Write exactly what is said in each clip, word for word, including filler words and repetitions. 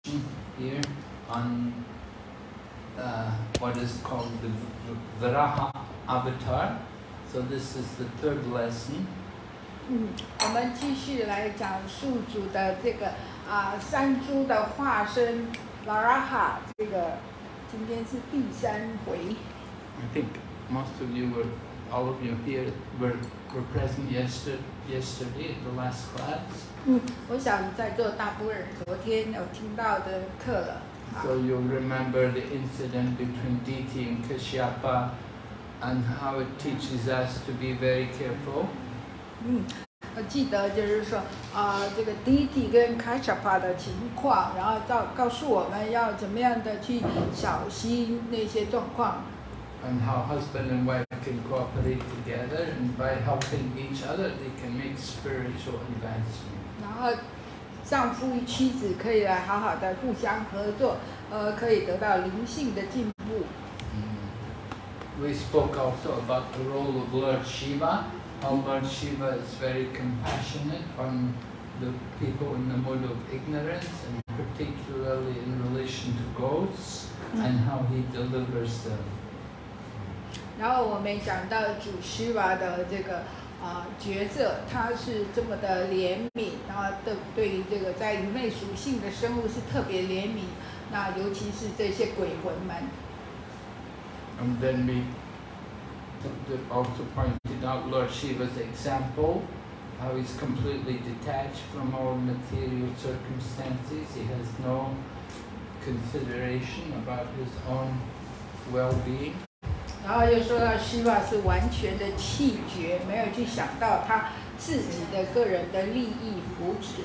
here on uh, what is called the Varaha Avatar. So this is the third lesson. 嗯，我们继续来讲述主的这个啊、呃、山猪的化身 Varaha， 这个今天是第三回。 I think most of you were, all of you here were were present yesterday yesterday at the last class. 嗯，我想在座大部分人昨天有听到的课了。 So you'll remember the incident between Diti and Kashyapa and how it teaches us to be very careful. 嗯，我记得就是说啊、呃，这个 Diti 跟 Kashyapa 的情况，然后告告诉我们要怎么样的去小心那些状况。 And how husband and wife can cooperate together, and by helping each other, they can make spiritual advancement. 然后丈夫与妻子可以来好好的互相合作，呃，可以得到灵性的进步。 Mm. We spoke also about the role of Lord Shiva, how Lord Shiva is very compassionate on the people in the mode of ignorance, and particularly in relation to ghosts, and how he delivers them. 然后我们讲到主施瓦的这个啊、呃、角色，他是这么的怜悯，然后对对于这个在愚昧属性的生物是特别怜悯，那尤其是这些鬼魂们。 And then we also pointed out Lord Shiva's example, how he's completely detached from all material circumstances. He has no consideration about his own well-being. 然后又说到施瓦是完全的弃绝，没有去想到他自己的个人的利益福祉。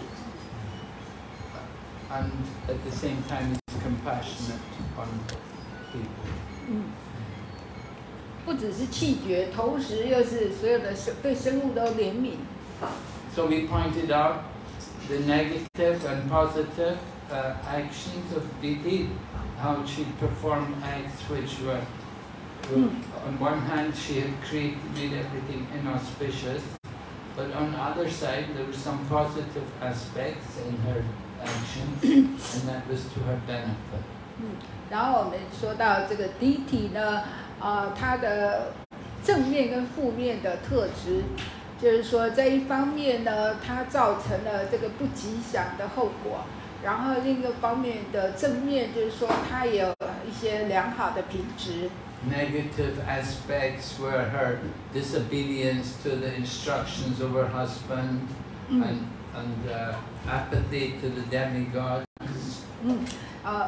And at the same time, he's compassionate on people. 嗯，不只是弃绝，同时又是所有的生对生物都怜悯。 So we pointed out the negative and positive uh, actions of Diti, how she performed acts which were. Well, on one hand, she had created, made everything inauspicious, but on the other side, there were some positive aspects in her actions, and that was to her benefit. 嗯，然后我们说到这个 Diti 呢，啊、呃，它的正面跟负面的特质，就是说这一方面呢，它造成了这个不吉祥的后果，然后另一个方面的正面就是说它也有一些良好的品质。 Negative aspects were her disobedience to the instructions of her husband, mm. and, and uh, apathy to the demigods. Mm. Uh,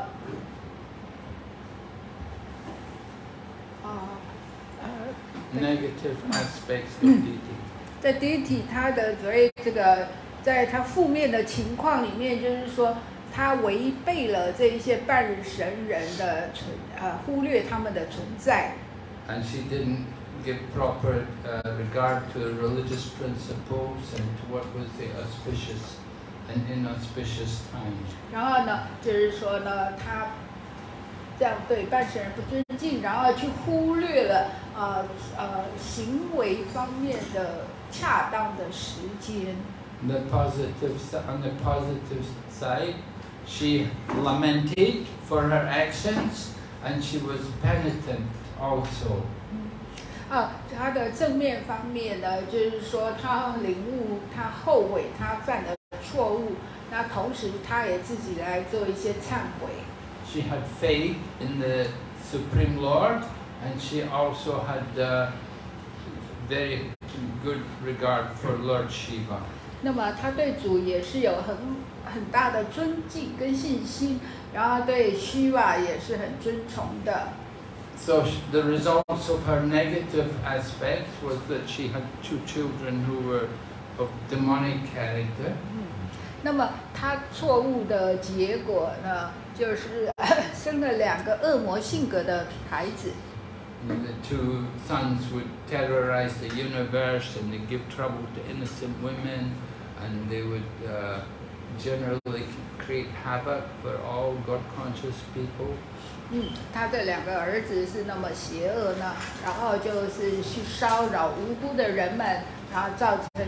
uh, uh, Negative aspects of Diti. 在 Diti 他的所谓这个，在他负面的情况里面，就是说。他违背了这一些半神人的存，呃，忽略他们的存在。 And she didn't give proper uh, regard to the religious principles and to what was the auspicious and inauspicious time. 然后呢，就是说呢，他这样对半神人不尊敬，然后去忽略了呃呃行为方面的恰当的时间。 The positive on the positive side. She lamented for her actions, and she was penitent also. 啊，她的正面方面呢，就是说她领悟，她后悔，她犯了错误。那同时，她也自己来做一些忏悔。 She had faith in the Supreme Lord, and she also had uh, very good regard for Lord Shiva. 那么她对主也是有很很大的尊敬跟信心，然后对虚瓦也是很尊崇的。 So the results of her negative aspects was that she had two children who were of demonic character. 嗯，那么她错误的结果呢，就是生了两个恶魔性格的孩子。 The two sons would terrorize the universe, and they give trouble to innocent women, and they would uh, generally create havoc for all God-conscious people. 嗯，他这两个儿子是那么邪恶呢，然后就是去骚扰无辜的人们，然后造成宇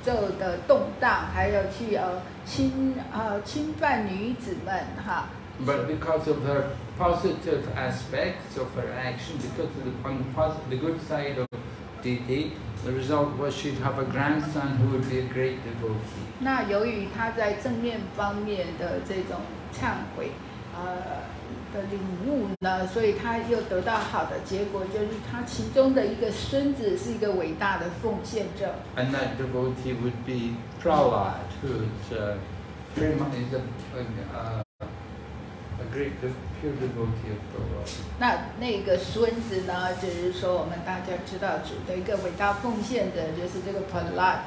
宙的动荡，还有去呃侵呃侵犯女子们哈。 But because of her positive aspects of her action, because of the, on the, positive, the good side of Diti, the result was she'd have a grandson who would be a great devotee. 那由于她在正面方面的这种忏悔，呃的领悟呢，所以她又得到好的结果，就是她其中的一个孙子是一个伟大的奉献者。 And that devotee would be Prahlad, who's uh, pretty much is a, a, a great pure devotee of the Lord. 那那个孙子呢，就是说我们大家知道主的一个伟大奉献者，就是这个 Prahlad。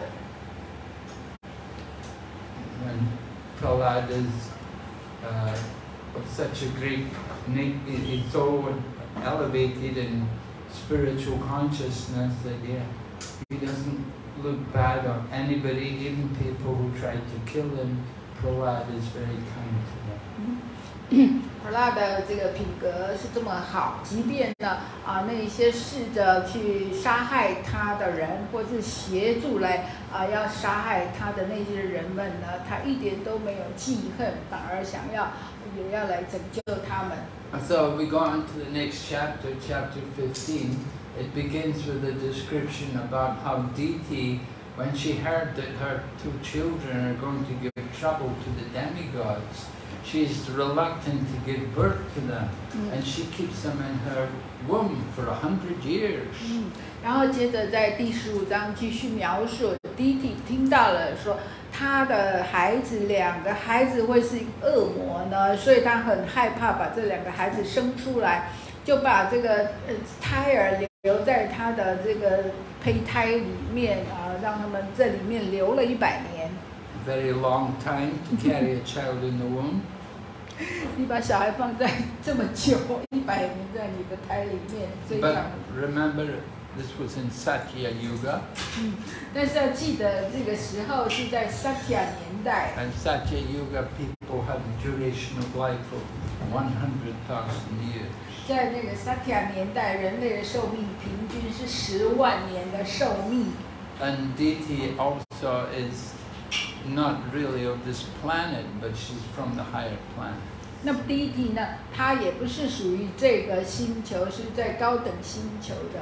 And Prahlad is uh, of such a great, he's so elevated in spiritual consciousness that yeah, he doesn't look bad on anybody, even people who try to kill him. Prahlad is very kind to them. 普拉的这个品格是这么好，即便呢啊那些试着去杀害他的人，或是协助来啊要杀害他的那些人们呢，他一点都没有记恨，反而想要也要来拯救他们。 So we go on to the next chapter, chapter fifteen. It begins with a description about how Diti, when she heard that her two children are going to give trouble to the demigods, she's reluctant to give birth to them, mm. and she keeps them in her womb for a hundred years. 嗯，然后接着在第十五章继续描述，弟弟听到了说他的孩子两个孩子会是恶魔呢，所以他很害怕把这两个孩子生出来，就把这个呃胎儿留在他的这个胚胎里面啊，让他们在里面留了一百年。 Very long time to carry a child in the womb. 你把小孩放在这么久，一百年在你的胎里面，最长。 But remember, this was in Satya Yuga. 嗯，但是要记得这个时候是在 Satya 年代。 And Satya Yuga people had a duration of life of one hundred thousand years. 在那个 Satya 年代，人类的寿命平均是十万年的寿命。 And Diti also is not really of this planet, but she's from the higher planet. 那么第一题呢，它也不是属于这个星球，是在高等星球的。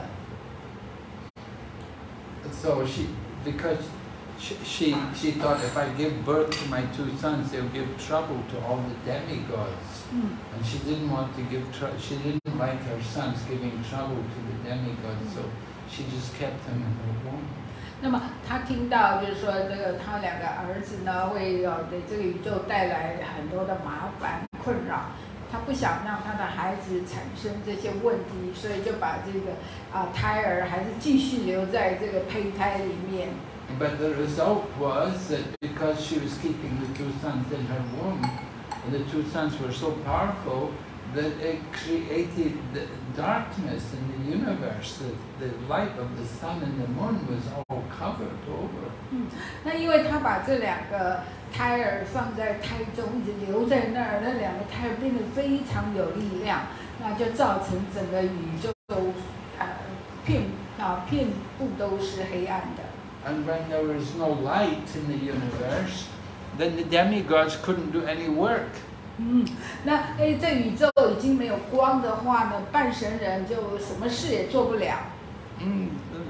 So she, because she, she, she thought if I give birth to my two sons, they'll give trouble to all the demigods. Mm. And she didn't want to give trouble. She didn't like her sons giving trouble to the demigods, so she just kept them in her womb. 那么他听到就是说，这个他两个儿子呢，会有给这个宇宙带来很多的麻烦困扰，他不想让他的孩子产生这些问题，所以就把这个啊、呃、胎儿还是继续留在这个胚胎里面。 But the result was that because she was keeping the two sons in her womb, and the two sons were so powerful that it created the darkness in the universe. The, the light of the sun and the moon was all covered over. 嗯，那因为他把这两个胎儿放在胎中，一直留在那儿，那两个胎儿变得非常有力量，那就造成整个宇宙都呃遍啊遍布都是黑暗的。 And when there was no light in the universe, then the demigods couldn't do any work. 嗯，那哎，这宇宙已经没有光的话呢，半神人就什么事也做不了。 嗯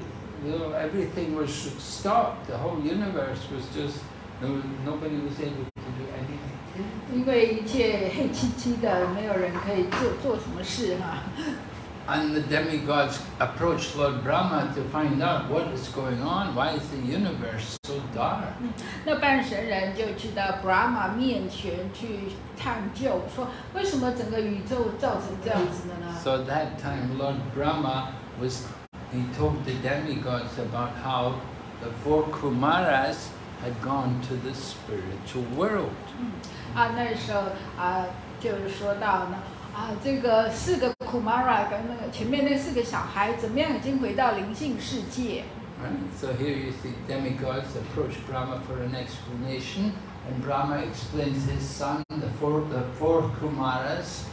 everything was stopped. The whole universe was just nobody was able to do anything. 因为一切黑漆漆的，没有人可以做做什么事哈。 And the demigods approached Lord Brahma to find out what is going on. Why is the universe so dark? 那半神人就去到 Brahma 面前去探究，说为什么整个宇宙造成这样子的呢 So at that time, Lord Brahma was, he told the demigods about how the four Kumaras had gone to the spiritual world. 嗯，啊，那时候啊，就是说到呢。啊，这个四个 Kumara 跟那个前面那四个小孩怎么样已经回到灵性世界。 Right. So here you see demigods approach Brahma for an explanation, and Brahma explains his son, the four, the four Kumaras,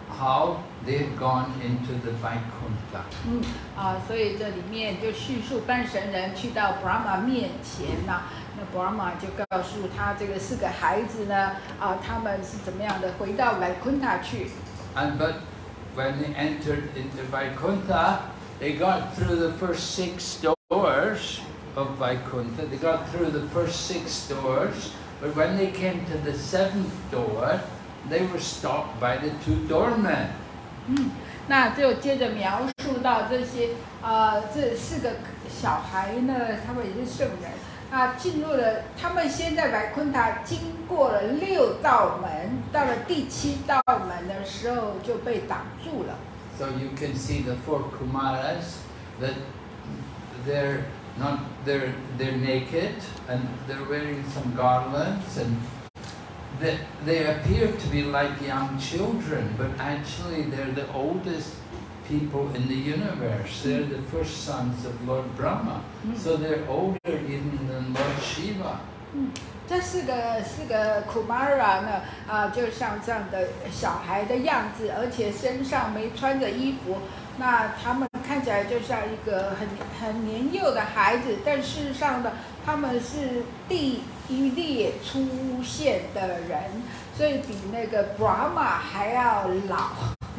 how they had gone into the Vaikuntha. 嗯啊，所以这里面就叙述半神人去到 Brahma 面前呐、啊，那 Brahma 就告诉他这个四个孩子呢，啊，他们是怎么样的回到 Vaikuntha 去。 And but when they entered into Vaikuntha, they got through the first six doors of Vaikuntha. They got through the first six doors, but when they came to the seventh door, they were stopped by the two doormen. 嗯，那就接着描述到这些呃这四个小孩呢，他们也是圣人啊，进入了他们先在Vaikuntha经过了六道门，到了第七道门的时候就被挡住了。 So you can see the four Kumaras that they're not they're they're naked and they're wearing some garlands and they, they appear to be like young children, but actually they're the oldest people in the universe. They're the first sons of Lord Brahma, so they're older even than Lord Shiva. 嗯，这四个四个 Kumara 呢，啊，就像这样的小孩的样子，而且身上没穿着衣服，那他们看起来就像一个很很年幼的孩子，但事实上呢，他们是第一列出现的人，所以比那个 Brahma 还要老。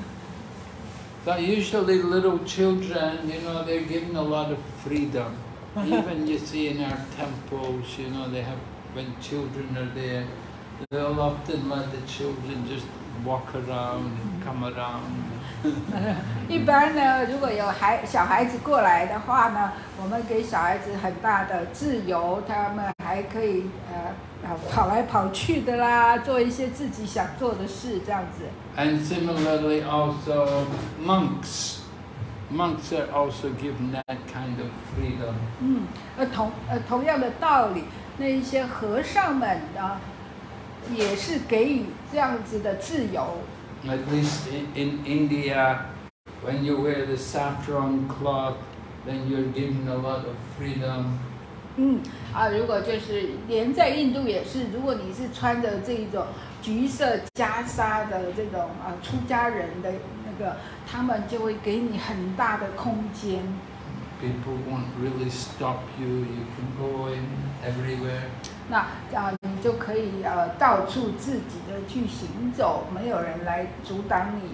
So usually little children, you know, they're given a lot of freedom. Even you see in our temples, you know, they have, when children are there, they'll often let the children just walk around and come around. 一般呢，如果有孩小孩子过来的话呢，我们给小孩子很大的自由，他们还可以呃跑来跑去的啦，做一些自己想做的事，这样子。 And similarly, also monks. Monks are also given that kind of freedom. 嗯，而同呃同样的道理，那一些和尚们呢，也是给予这样子的自由。 At least in, in India, when you wear the saffron cloth, then you're given a lot of freedom. 嗯啊，如果就是连在印度也是，如果你是穿着这种橘色袈裟的这种啊出家人的那个，他们就会给你很大的空间。 People won't really stop you. You can go in everywhere. 那啊，你就可以呃到处自己的去行走，没有人来阻挡你。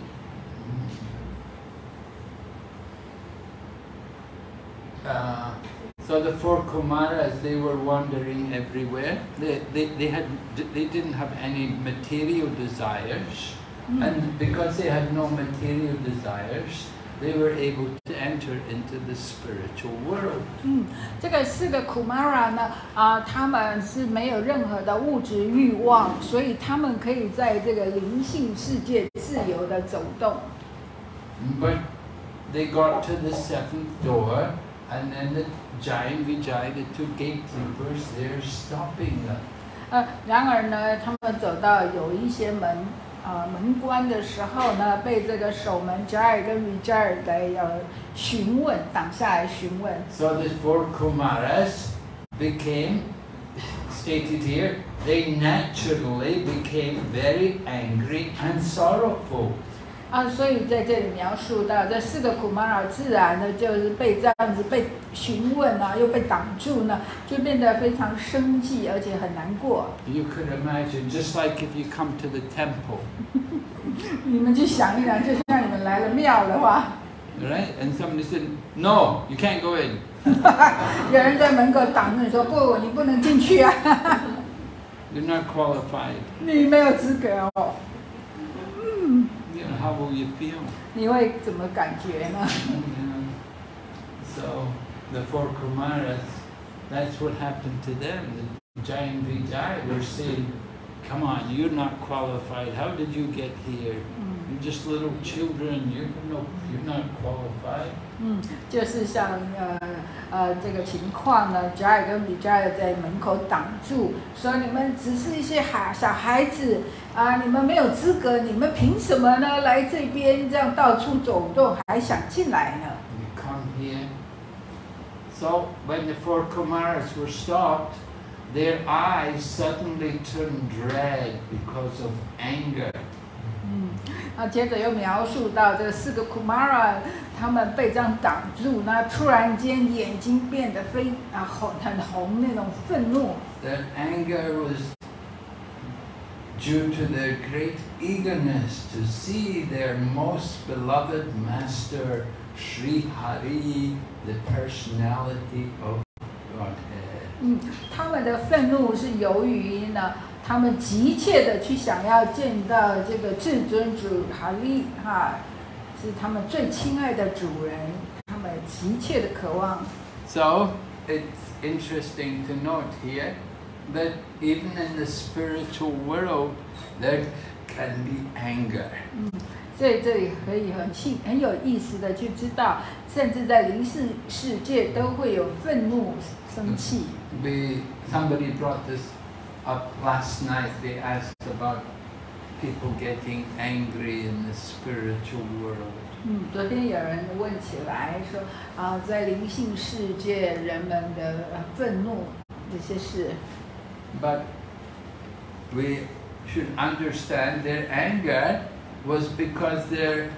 Uh, so the four Kumaras, they were wandering everywhere. They, they, they, had, they didn't have any material desires. Mm. And because they had no material desires, they were able to enter into the spiritual world. 嗯，这个四个 Kumara 呢，啊，他们是没有任何的物质欲望，所以他们可以在这个灵性世界自由的走动。 But they got to the seventh door, and then the giant Vijay, the two gatekeepers, they're stopping them. 呃，然而呢，他们走到有一些门。呃，门关的时候呢，被这个守门 Jai 跟 Vijay 来呃询问，挡下来询问。 So the four Kumaras became, stated here, they naturally became very angry and sorrowful. 啊，所以在这里描述到这四个 Kumara 自然的就是被这样子被询问啊，又被挡住呢，就变得非常生气，而且很难过。 You could imagine, just like if you come to the temple. 你们去想一想，就像你们来了庙的话。 Right? And somebody said, "No, you can't go in." 有人在门口挡着你说不，你不能进去啊。 You're not qualified. 你没有资格哦。嗯。 How will you feel? 你会怎么感觉呢？ So the four Kumaras, that's what happened to them. The giant Vijay were saying, "Come on, you're not qualified. How did you get here? You're just little children. You're no, you're not qualified." 嗯，就是像呃呃这个情况呢 ，Jai 跟 Vijay 在门口挡住，说你们只是一些孩小孩子啊，你们没有资格，你们凭什么呢？来这边这样到处走动，还想进来呢 You come here. So when the four Kumaras were stopped, their eyes suddenly turned red because of anger. 嗯， 啊，接着又描述到这四个 Kumara， 他们被这样挡住，那突然间眼睛变得非啊红很红那种愤怒。 That anger was due to their great eagerness to see their most beloved master Sri Hari, the personality of Godhead. 嗯，他们的愤怒是由于呢，他们急切的去想要见到这个至尊主哈利哈，是他们最亲爱的主人，他们急切的渴望。 So it's interesting to note here that even in the spiritual world there can be anger. 嗯，所以这里可以很细很有意思的去知道，甚至在灵世世界都会有愤怒、生气。 We somebody brought this up last night. They asked about people getting angry in the spiritual world. 嗯，昨天有人问起来说啊，在灵性世界人们的愤怒这些事。 But we should understand their anger was because their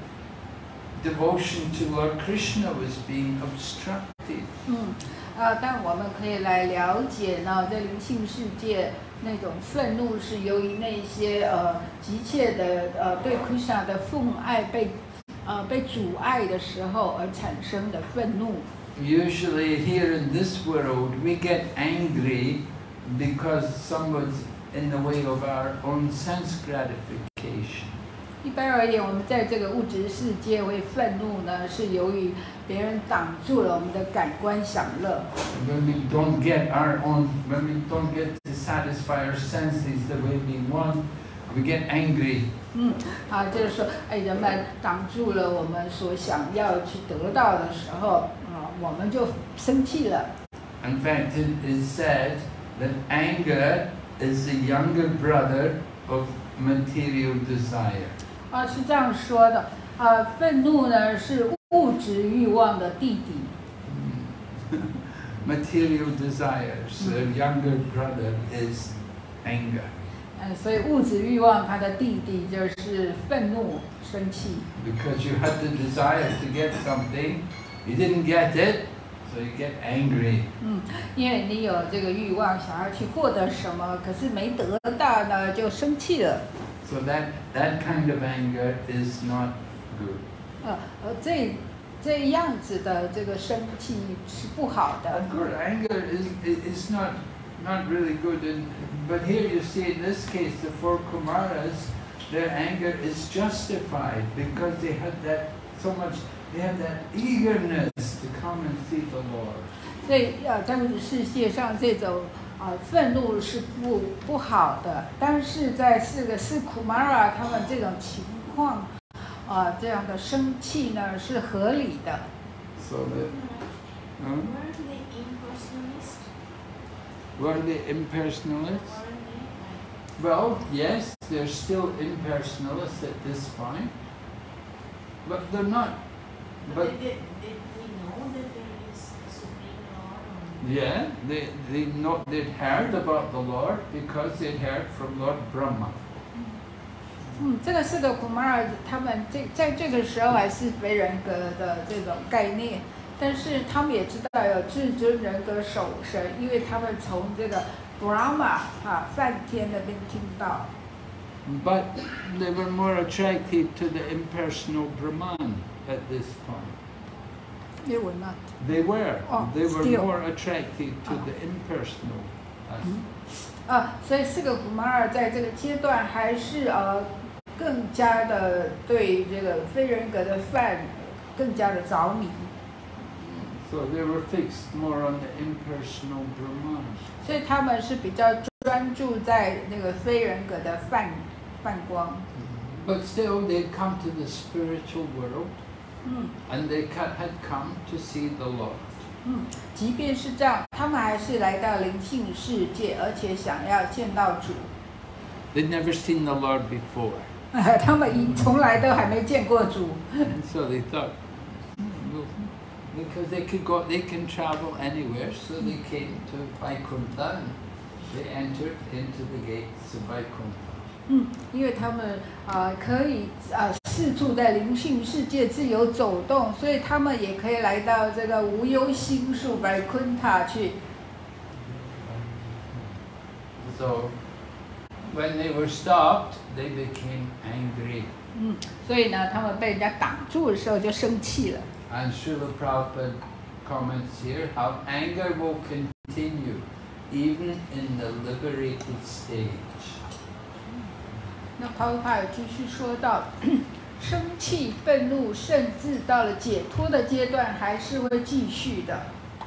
devotion to Lord Krishna was being obstructed. 嗯，啊，但我们可以来了解呢，在灵性世界那种愤怒是由于那些呃急切的呃对 Krishna 的奉爱被呃被阻碍的时候而产生的愤怒。 Usually here in this world we get angry because someone's in the way of our own sense gratification. 一般而言，我们在这个物质世界会愤怒呢，是由于别人挡住了我们的感官享乐。 When we don't get our own, when we don't get to satisfy our senses the way we want, we get angry. 嗯，啊，就是说，哎，人们挡住了我们所想要去得到的时候，啊，我们就生气了。 In fact, it is said that anger is the younger brother of material desire. 啊，是这样说的。啊，愤怒呢是物质欲望的弟弟。 Material desires, the younger brother is anger. 嗯，所以物质欲望它的弟弟就是愤怒、生气。 Because you had the desire to get something, you didn't get it, so you get angry. 嗯，因为你有这个欲望，想要去获得什么，可是没得到呢，就生气了。 So that that kind of anger is not good. 呃，呃，这这样子的这个生气是不好的。 Of course, anger is is not not really good. And, but here you see, in this case, the four Kumaras, their anger is justified because they had that so much. They had that eagerness to come and see the Lord. 所以呃，在物质世界上这种啊、呃、愤怒是不不好的，但是在四个四 Kumara 他们这种情况啊、呃、这样的生气呢是合理的。 So that. Hmm? Were they impersonalists? Were they impersonalists? Were they? Well, yes, they're still impersonalists at this point, but they're not. But Did, did, did we know that there is a Supreme Lord? Or yeah, they they know they'd heard about the Lord because they'd heard from Lord Brahma. 嗯，这个四个 Kumara 他们这在这个时候还是非人格的这种概念，但是他们也知道有至尊人格守神，因为他们从这个 Brahma 啊梵天那边听到。 But they were more attracted to the impersonal Brahman at this point. They were not. They were. Oh, they were still. more attracted to the impersonal. aspect. 啊，所以四个 Kumara 在这个阶段还是呃更加的对这个非人格的梵更加的着迷。 So they were fixed more on the impersonal Brahman. 所以他们是比较专注在那个非人格的泛泛光。 But still, they'd come to the spiritual world, 嗯 and they ca- had come to see the Lord. 嗯，即便是这样，他们还是来到灵性世界，而且想要见到主。 They'd never seen the Lord before, 他们以从来都还没见过主， and so they thought, "Hmm, well, because they could go, they can travel anywhere, so they came to Vaikuntha, and they entered into the gates of Vaikuntha. 嗯，因为他们呃可以呃四处在灵性世界自由走动，所以他们也可以来到这个无忧心树白昆塔去。 So when they were stopped, they became angry. 嗯，所以呢，他们被人家挡住的时候就生气了。 And Srila Prabhupada comments here how anger will continue even in the liberated stage. 那帕布帕有继续说到，生气、愤怒，甚至到了解脱的阶段，还是会继续的。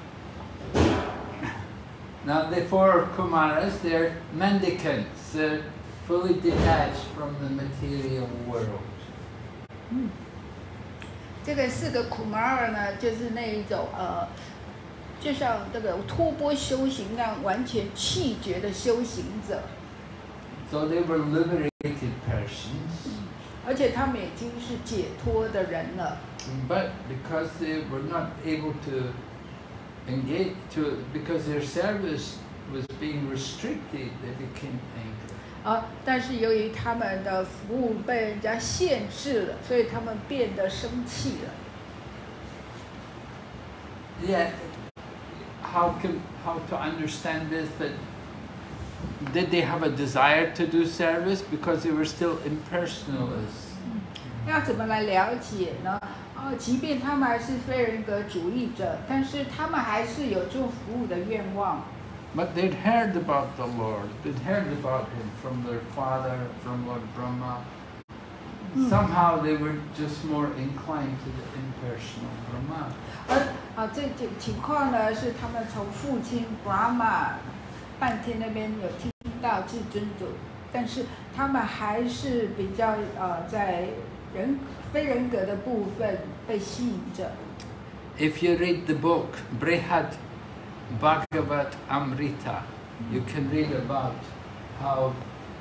Now the four Kumaras, they're mendicants. They're fully detached from the material world. 嗯，这个四个 Kumara 呢，就是那一种呃，就像这个托钵修行那样，完全气绝的修行者。 So they were liberated persons. 而且他们已经是解脱的人了。 But because they were not able to engage, to because their service was being restricted, they became angry. 啊，但是由于他们的服务被人家限制了，所以他们变得生气了。 Yeah, how can how to understand this? That did they have a desire to do service because they were still impersonalists? 要怎么来了解呢？呃，即便他们还是非人格主义者，但是他们还是有做服务的愿望。 But they'd heard about the Lord. They'd heard about Him from their father, from Lord Brahma. Somehow they were just more inclined to the impersonal Brahma. 而啊，这种情况呢，是他们从父亲 Brahma 半天那边有听到至尊主，但是他们还是比较呃在人非人格的部分被吸引着。 If you read the book Brihad Bhagavat Amrita, you can read about how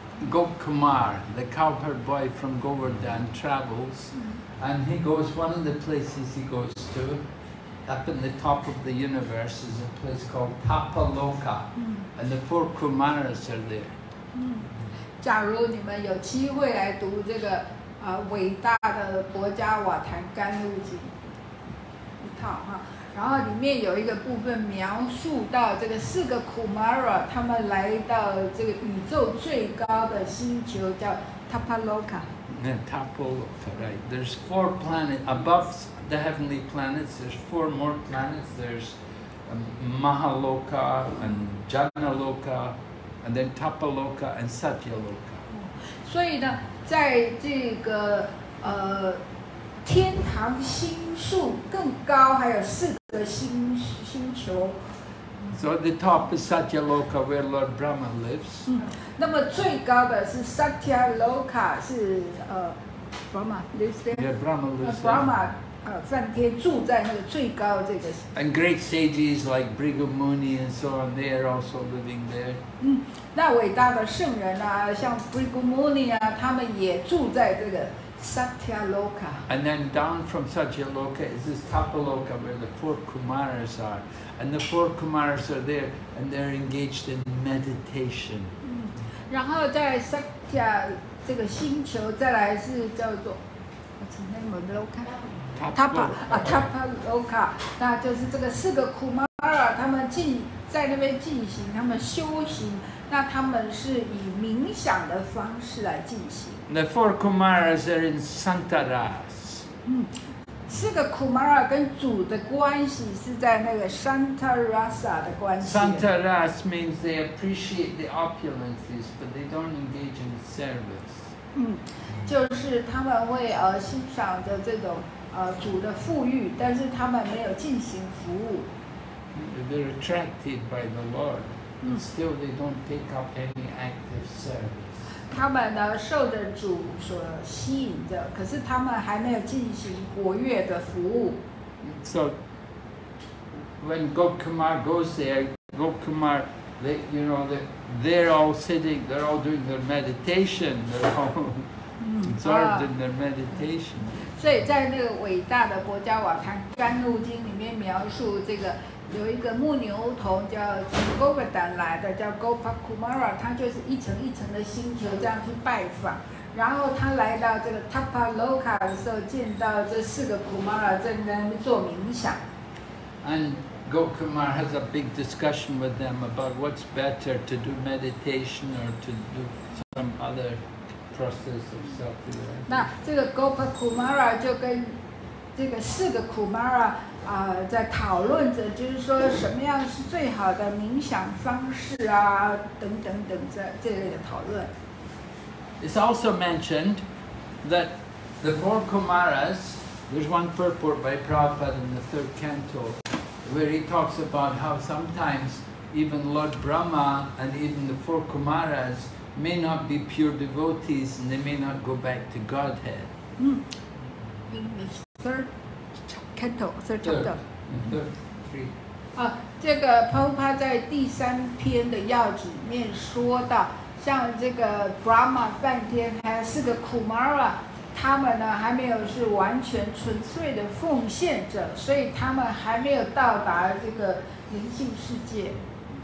Gopkumar, the cowherd boy from Govardhan, travels, and he goes, one of the places he goes to, up in the top of the universe, is a place called Tapaloka, and the four Kumaras are there. 嗯，假如你们有机会来读这个呃伟大的博加瓦坛甘露经一套哈。然后里面有一个部分描述到这个四个 Kumara， 他们来到这个宇宙最高的星球叫 Tapaloka。 Yeah, Tapaloka, right. There's four planets above the heavenly planets. There's four more planets. There's um, Mahaloka and Janaloka, and then Tapaloka and Satyaloka. 所以呢，在这个呃。天堂星数更高，还有四个星星球。 So the top is Satyaloka, where Lord Brahma lives. 嗯，那么最高的是 Satyaloka， 是呃 Brahma lives there. Yeah, Brahma lives there. Brahma 呃梵天住在那个最高这个。 And great sages like Bhrigu Muni and so on, they are also living there. 嗯，那伟大的圣人啊，像 Bhrigu Muni 啊，他们也住在这个。Satyaloka. And then down from Satyaloka is this Tapaloka where the four Kumaras are. And the four Kumaras are there and they're engaged in meditation. 嗯，然后在 Satya 这个星球，再来是叫做 What's the name of Loka? Tapa 啊 Tapaloka， 那就是这个四个 Kumara， 他们进在那边进行他们修行，那他们是以冥想的方式来进行。 The four Kumaras are in Santaras. 嗯，四个 Kumara 跟主的关系是在那个 Santarasa 的关系。 Santaras means they appreciate the opulences, but they don't engage in service. 嗯，就是他们会呃欣赏着这种呃主的富裕，但是他们没有进行服务。 They're attracted by the Lord, but still they don't take up any active service. 他们呢受着主所吸引着，可是他们还没有进行活跃的服务。 So when Gopkumar goes there, Gopkumar, they, you know, they, they're all sitting, they're all doing their meditation, they're all absorbed in their meditation. 所以在那个伟大的博加瓦坛甘露经里面描述这个有一个牧牛童叫从 Govardhan 来的，叫 Gopakumara， 他就是一层一层的星球这样去拜访。然后他来到这个 Tapaloka 的时候，见到这四个 Kumara 正在那边做冥想。 And Gokumar has a big discussion with them about what's better to do meditation or to do some other process of self-realization. 那这个 Gopakumara 就跟这个四个 Kumara 啊、呃、在讨论着，就是说什么样是最好的冥想方式啊，等等等这这类的讨论。 It's also mentioned that the four Kumaras, there's one purport by Prabhupada in the third canto, where he talks about how sometimes even Lord Brahma and even the four Kumaras may not be pure devotees and they may not go back to Godhead. Mm. In the third canto, third chapter. Third, three. 啊，这个 Prabhupada 在第三篇的要旨里面说到，像这个 Brahma 半天还有四个 Kumara， 他们呢还没有是完全纯粹的奉献者，所以他们还没有到达这个灵性世界。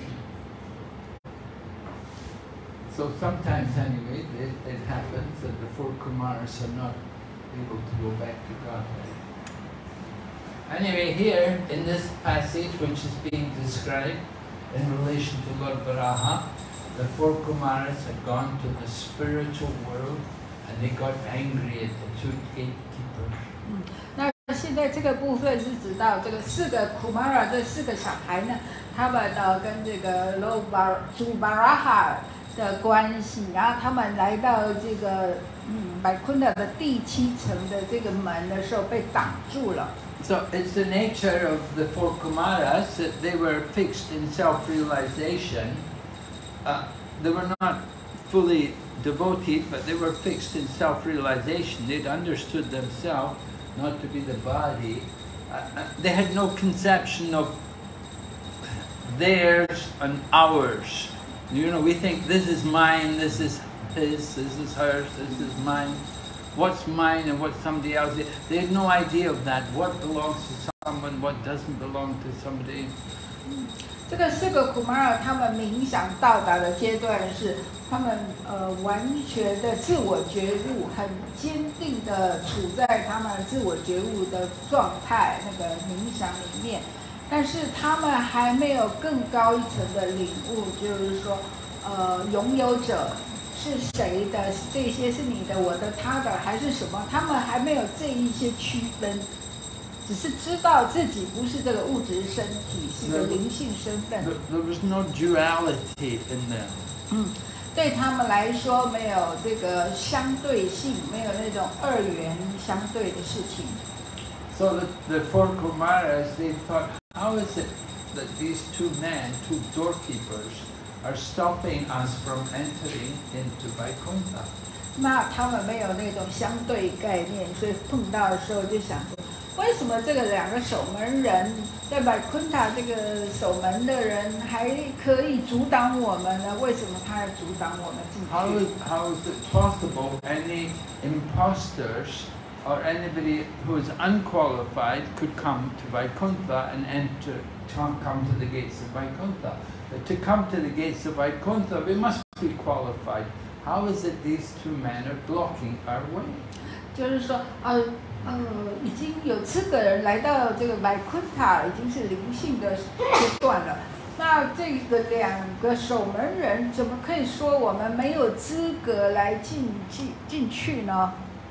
So sometimes anyway, it, it happens that the four Kumaras are not able to go back to Godhead. Anyway, here in this passage, which is being described in relation to Lord Varaha, the four Kumaras had gone to the spiritual world and they got angry at the two gatekeepers. 嗯，那现在这个部分是指到这个四个 Kumara 这四个小孩呢，他们呢跟这个 Lord Varaha 的关系，然后他们来到这个嗯百昆达的第七层的这个门的时候被挡住了。 So it's the nature of the four Kumaras that they were fixed in self-realization. Uh, they were not fully devoted, but they were fixed in self-realization. They'd understood themselves not to be the body. Uh, they had no conception of theirs and ours. You know, we think this is mine, this is his, this is hers, this is mine. What's mine and what's somebody else's. They had no idea of that. What belongs to someone, what doesn't belong to somebody. 这个四个 Kumara 他们冥想到达的阶段是，他们呃完全的自我觉悟，很坚定的处在他们自我觉悟的状态，那个冥想里面。但是他们还没有更高一层的领悟，就是说，呃，拥有者是谁的？这些是你的、我的、他的，还是什么？他们还没有这一些区分。只是知道自己不是这个物质身体，是个灵性身份。 There was no duality in them. 嗯，对他们来说没有这个相对性，没有那种二元相对的事情。 So the, the four Kumaras, they thought, how is it that these two men, two doorkeepers, are stopping us from entering into Vaikuntha? 那他们没有那种相对概念，所以碰到的时候就想说。为什么这个两个守门人在百昆塔这个守门的人还可以阻挡我们呢？为什么他要阻挡我们进去 How is, how is it possible any imposters or anybody who is unqualified could come to Vaikuntha and enter, come to the gates of Vaikuntha? But to come to the gates of Vaikuntha, we must be qualified. How is it these two men are blocking our way? 就是说，呃。呃，已经有资格人来到这个百昆塔，已经是灵性的阶段了。那这个两个守门人怎么可以说我们没有资格来进进进去呢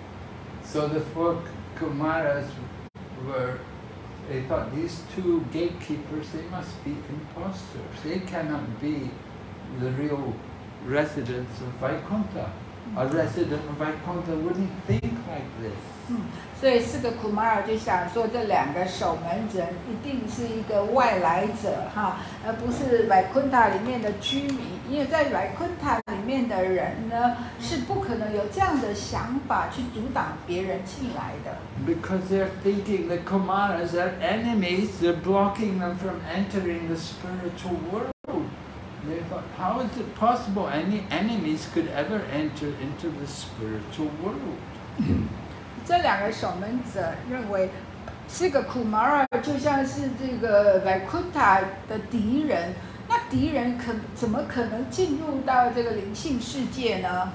？So the four Kumaras were, they thought these two gatekeepers, they must be imposters. They cannot be the real residents of Vaikuntha. A resident of Vaikuntha wouldn't think like this. 嗯，所以四个 Kumara 就想说，这两个守门人一定是一个外来者哈，而不是百昆塔里面的居民，因为在百昆塔里面的人呢，是不可能有这样的想法去阻挡别人进来的。 Because they're thinking the Kumaras are enemies, they're blocking them from entering the spiritual world. They thought, how is it possible any enemies could ever enter into the spiritual world? 这两个守门者认为， 四个库玛尔就像是这个维昆塔的敌人，那敌人可怎么可能进入到这个灵性世界呢？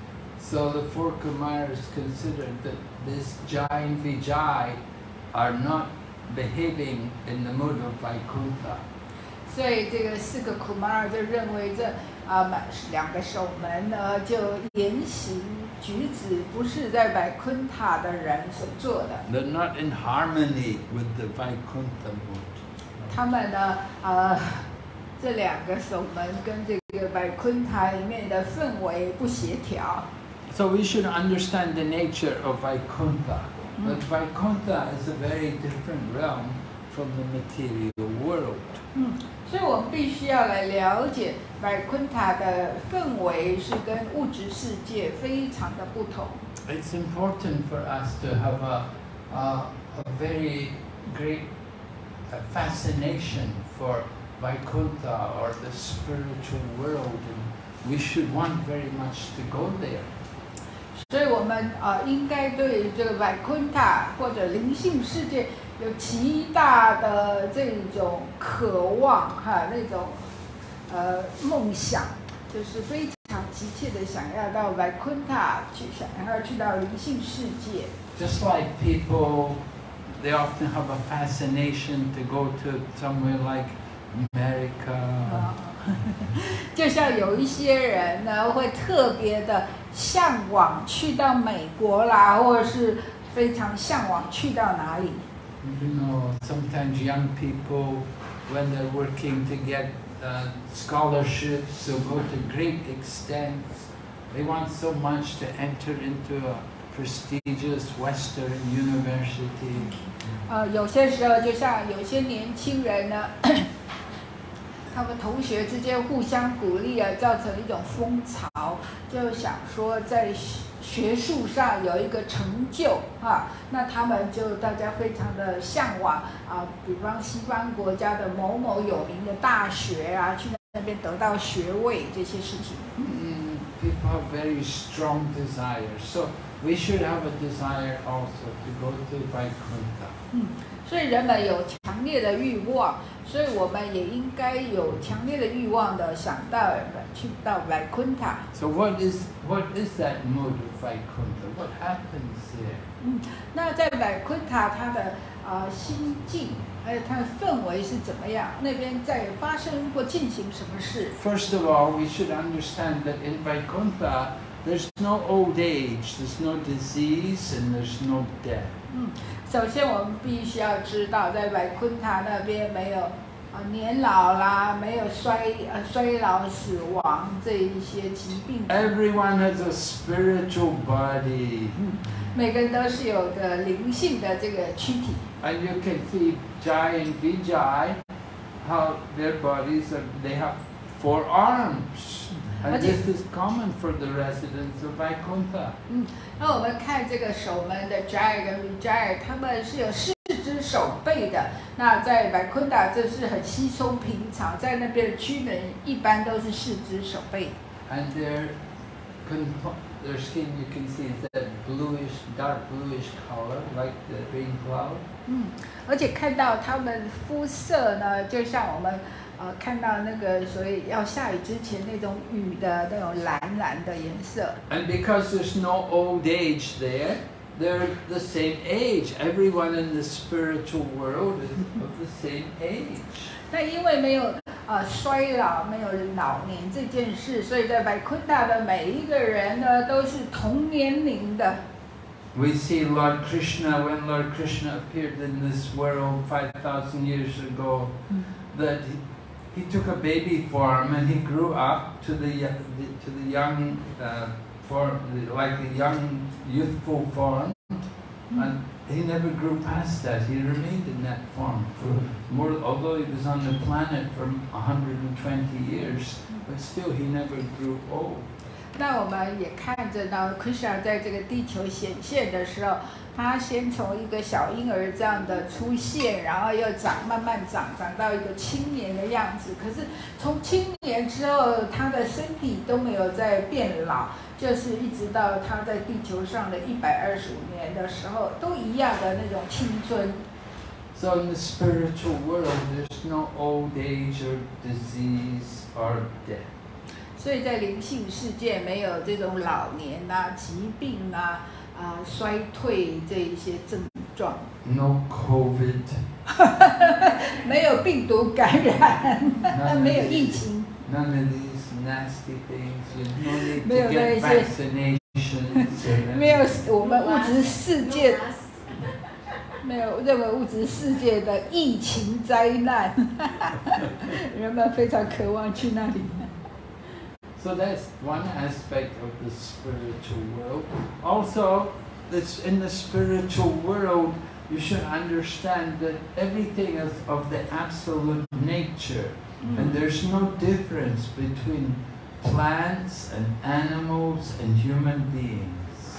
So the four Kumaras considered that this Jai and Vijay are not behaving in the mood of Vaikuntha. 所以这个四个库玛尔就认为这啊两个守门呢，就言行举止不是在维昆塔的人所做的。 They're not in harmony with the Vaikuntha mood. 他们呢，呃，这两个守门跟这个维昆塔里面的氛围不协调。 So we should understand the nature of Vaikuntha. Mm. But Vaikuntha is a very different realm from the material world. 嗯，所以我们必须要来了解维昆塔的氛围是跟物质世界非常的不同。 It's important for us to have a, a, a very great uh, fascination for Vaikuntha or the spiritual world, and we should want very much to go there. 所以我们呃应该对这个维昆塔或者灵性世界有极大的这种渴望哈，那种呃梦想，就是非常急切的想要到维昆塔去，想要去到灵性世界。 Just like people, they often have a fascination to go to somewhere like America. 就像有一些人呢，会特别的向往去到美国啦，或者是非常向往去到哪里。 You know, sometimes young people, when they're working to get uh, scholarships, will go to great extents. They want so much to enter into a prestigious Western university. 呃，有些时候就像有些年轻人呢。他们同学之间互相鼓励啊，造成一种风潮，就想说在学术上有一个成就啊，那他们就大家非常的向往啊，比方西方国家的某某有名的大学啊，去那边得到学位这些事情。 Mm, people have very strong desires, so we should have a desire also to go to Vaikuntha. 嗯，所以人们有强烈的欲望，所以我们也应该有强烈的欲望的想到去到维昆塔。 So what is what is that mood of Vaikuntha? What happens there? 嗯，那在维昆塔它的呃心境还有它的氛围是怎么样？那边在发生或进行什么事？ First of all, we should understand that in Vaikuntha there's no old age, there's no disease, and there's no death. 嗯，首先我们必须要知道，在维昆塔那边没有啊年老啦，没有衰呃衰老死亡这一些疾病。 Everyone has a spiritual body. 每个人都是有个灵性的这个躯体。 And you can see Jai and Vijay, how their bodies are, they have four arms. And this is common for the residents of Vaikuntha. 嗯，那我们看这个守门的 Jai 跟 Vijay， 他们是有四只手背的。那在维昆塔这是很稀松平常，在那边的居民一般都是四只手背。 And their, their skin, you can see, is that bluish, dark bluish color, like the rain cloud. 嗯，而且看到他们肤色呢，就像我们呃看到那个，所以要下雨之前那种雨的那种蓝蓝的颜色。 And because there's no old age there, they're the same age. Everyone in the spiritual world is of the same age. 那因为没有呃衰老，没有老年这件事，所以在维昆塔的每一个人呢都是同年龄的。 We see Lord Krishna, when Lord Krishna appeared in this world five thousand years ago, that he, he took a baby form and he grew up to the, to the young uh, form, like the young youthful form, and he never grew past that. He remained in that form for more, although he was on the planet for one hundred twenty years, but still he never grew old. 那我们也看着呢 ，Krishna 在这个地球显现的时候，他先从一个小婴儿这样的出现，然后又长，慢慢长，长到一个青年的样子。可是从青年之后，他的身体都没有再变老，就是一直到他在地球上的一百二十五年的时候，都一样的那种青春。 So in the spiritual world, there's no old age or disease or death. 所以在灵性世界没有这种老年啊、疾病啊、啊、衰退这一些症状。 No COVID. 没有病毒感染，没有疫情。 None of these nasty things. You no need 没有 to 那 get 些 vaccinations. 没有我们物质世界，没有任何物质世界的疫情灾难，人们非常渴望去那里。 So that's one aspect of the spiritual world. Also, this in the spiritual world, you should understand that everything is of the absolute nature, mm. and there's no difference between plants and animals and human beings.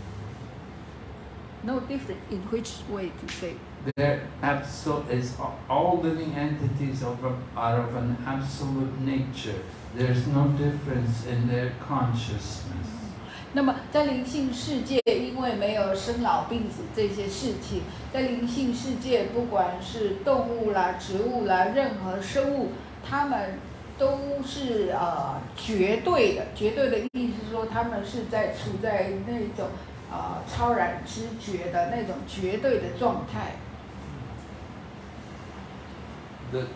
No difference in which way to say? They're absolute. Is all living entities of a, are of an absolute nature. There's no difference in their consciousness. 那么在灵性世界，因为没有生老病死这些事情，在灵性世界，不管是动物啦、植物啦，任何生物，它们都是呃绝对的。绝对的意思是说，它们是在处在那种呃超然知觉的那种绝对的状态。 The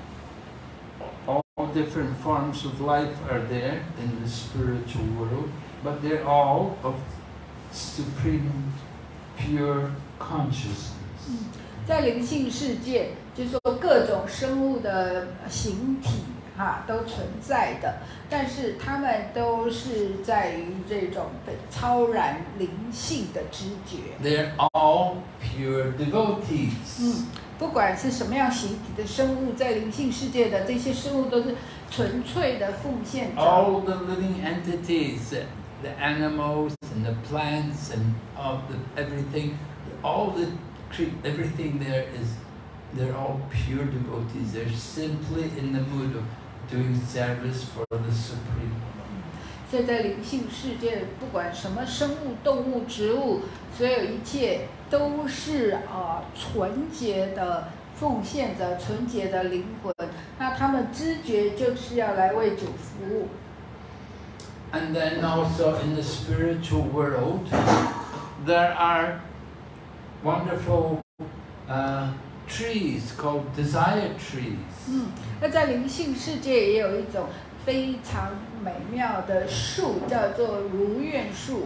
all different forms of life are there in the spiritual world, but they're all of supreme, pure consciousness. 在灵性世界，就是说各种生物的形体哈、啊、都存在的，但是它们都是在于这种超然灵性的知觉。 They're all pure devotees. 嗯。不管是什么样形体的生物，在灵性世界的这些生物都是纯粹的奉献者。 All the living entities, the animals and the plants and all the everything, all the everything there is, they're all pure devotees. They're simply in the mood of doing service for the Supreme. 所以在灵性世界，不管什么生物、动物、植物，所有一切都是呃纯洁的奉献者、纯洁的灵魂。那他们知觉就是要来为主服务。 And then also in the spiritual world, there are wonderful uh, trees called desire trees. 嗯，那在灵性世界也有一种非常美妙的树，叫做如愿树。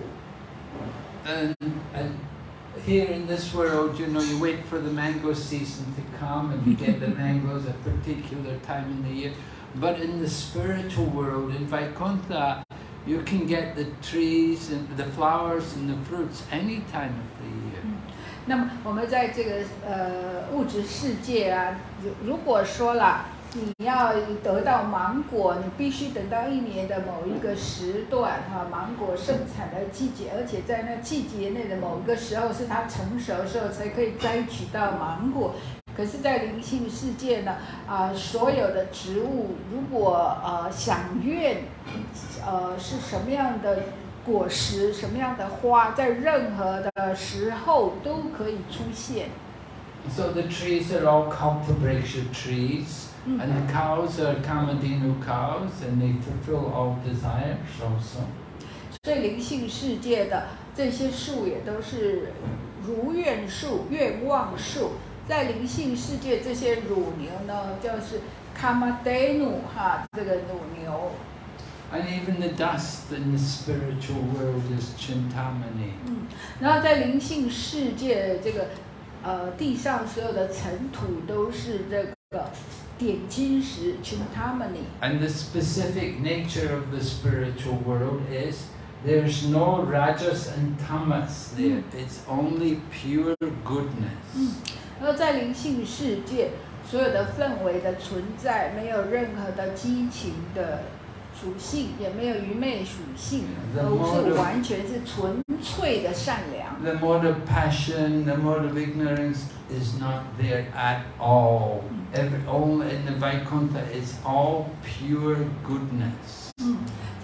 And and here in this world, you know, you wait for the mango season to come, and you get the mangoes at a particular time in the year. But in the spiritual world, in Vaikuntha, you can get the trees and the flowers and the fruits any time of the year. 那么我们在这个呃物质世界啊，如果说啦，你要得到芒果，你必须等到一年的某一个时段哈、啊，芒果盛产的季节，而且在那季节内的某一个时候是它成熟的时候才可以摘取到芒果。可是，在灵性世界呢，啊、呃，所有的植物如果呃想愿，呃是什么样的果实，什么样的花，在任何的时候都可以出现。 So the trees are all cultivaria trees. And the cows are Kamadhenu cows, and they fulfill all desires also. 所以灵性世界的这些树也都是如愿树、愿望树。在灵性世界，这些乳牛呢，就是 Kamadhenu 哈，这个乳牛。 And even the dust in the spiritual world is Chintamani. 嗯，然后在灵性世界，这个呃地上所有的尘土都是这个。点金石 Chintamani. And the specific nature of the spiritual world is there's no rajas and tamas there. It's only pure goodness. 然后在灵性世界，所有的氛围的存在，没有任何的激情的属性，也没有愚昧属性，都是完全是纯粹的善良。 The mode of passion, the mode of ignorance is not there at all. Every, all in the Vaikuntha is all pure goodness. 嗯，在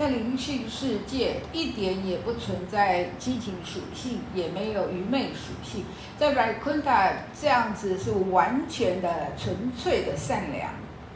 在灵性世界一点也不存在激情属性，也没有愚昧属性。在 Vaikuntha 这样子是完全的纯粹的善良。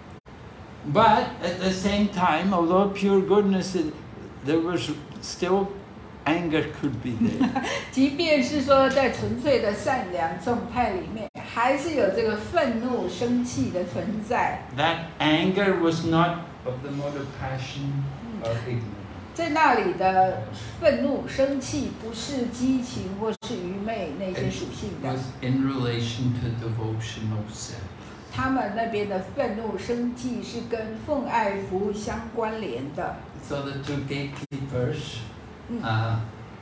But at the same time, although pure goodness, there was still anger could be there. 即便是说在纯粹的善良状态里面，还是有这个愤怒、生气的存在。 That anger was not of the mode of passion or ignorance. 在那里的愤怒、生气不是激情或是愚昧那些属性 It 的。 was in relation to devotional self. 他们那边的愤怒、生气是跟奉爱福相关联的。 So the two gatekeepers, uh,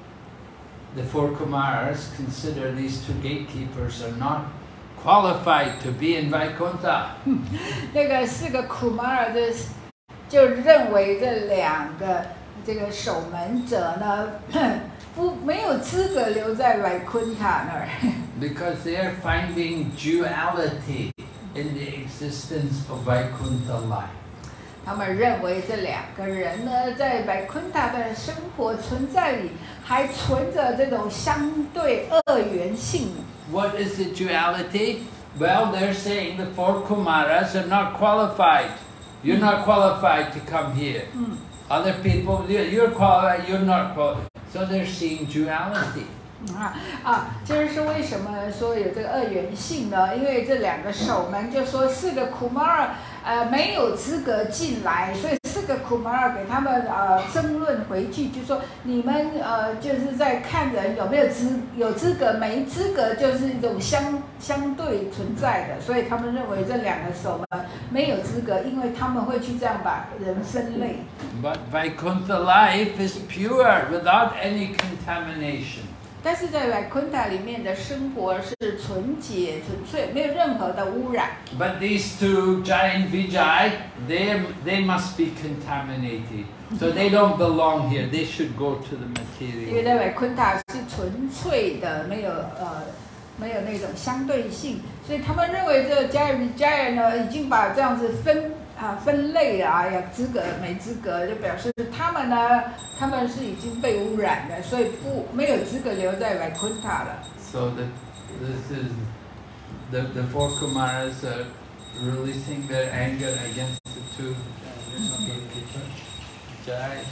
the four Kumaras, consider these two gatekeepers are not qualified to be in Vaikuntha. 那个四个 Kumara 就就认为这两个这个守门者呢，不没有资格留在 Vaikuntha 那儿。 Because they are finding duality in the existence of Vaikuntha life. 他们认为这两个人呢，在 Vaikuntha 的生活存在里，还存着这种相对二元性。 What is the duality? Well, they're saying the four Kumaras are not qualified. You're not qualified to come here. Mm. Other people, you're qualified, you're not qualified. So they're seeing duality. 啊啊，就是说为什么说有这个二元性呢？因为这两个守门就说四个 Kumara 呃没有资格进来，所以四个 Kumara 给他们呃争论回去，就说你们呃就是在看人有没有资有资格，没资格就是一种相相对存在的，所以他们认为这两个守门没有资格，因为他们会去这样把人分类。 But Vaikuntha life is pure without any contamination. 但是在 Vaikuntha 里面的生活是纯洁、纯粹，没有任何的污染。 But these two, Jai and Vijay, they, they must be contaminated. So they don't belong here. They should go to the 因为在 material. Vaikuntha 是纯粹的，没有呃没有那种相对性，所以他们认为这 Jai and Vijay 呢已经把这样子分啊分类啊，有资格没资格，就表示他们呢他们是已经被污染的，所以不没有资格留在 Vaikuntha 了。 So the, this is the, the four Kumaras are releasing their anger against the two gatekeepers. Jai.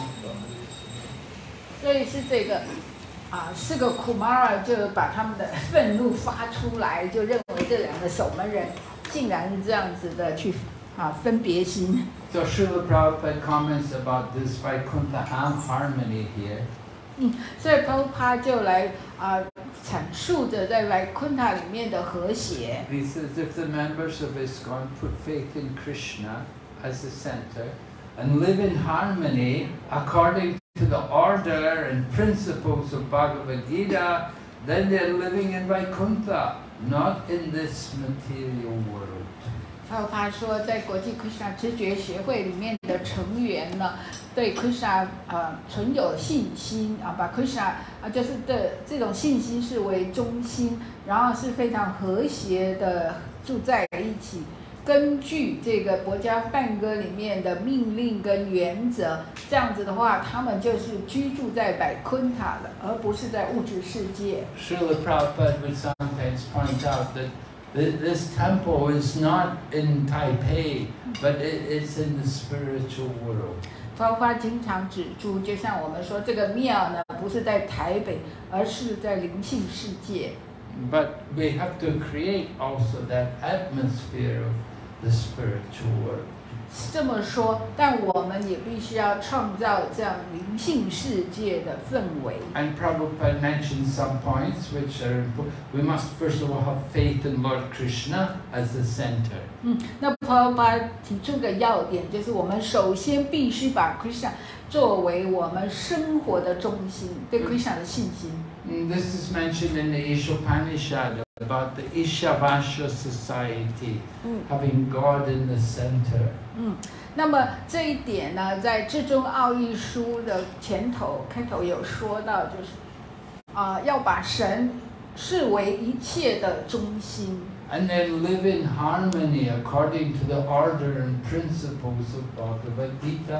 所以是这个啊，四个 Kumara 就把他们的愤怒发出来，就认为这两个守门人竟然是这样子的去啊分别心。 So Srila Prabhupada comments about this Vaikuntha harmony here. 嗯，所以 Prabhupada 就来啊阐述着在 Vaikuntha 里面的和谐。 He says if the members of ISKCON put faith in Krishna as the center and live in harmony according to the order and principles of Bhagavad Gita, then they're living in Vaikuntha, not in this material world. Prabhupada 说，在国际 Krishna 知觉协会里面的成员呢，对 Krishna 呃存有信心啊，把 Krishna 啊就是的这种信心视为中心，然后是非常和谐的住在一起。根据这个国家梵歌里面的命令跟原则，这样子的话，他们就是居住在Vaikuntha了，而不是在物质世界。 Srila Prabhupada would sometimes point out that this temple is not in Taipei, but it is in the spiritual world. Prabhupada 经常指出，就像我们说，这个庙呢，不是在台北，而是在灵性世界。 But we have to create also that atmosphere of the spiritual world. 这么说，但我们也必须要创造这样灵性世界的氛围。 And Prabhupada mentioned some points which are important. We must first of all have faith in Lord Krishna as the center. 嗯，那 Prabhupada 提出个要点，就是我们首先必须把 Krishna 作为我们生活的中心，对 Krishna 的信心。 And this is mentioned in the Ishopanishad about the Ishavasya society, having God in the center. 嗯，那么这一点呢，在《至尊奥义书》的前头开头有说到，就是啊、呃，要把神视为一切的中心。 And then live in harmony according to the order and principles of Bhagavad Gita.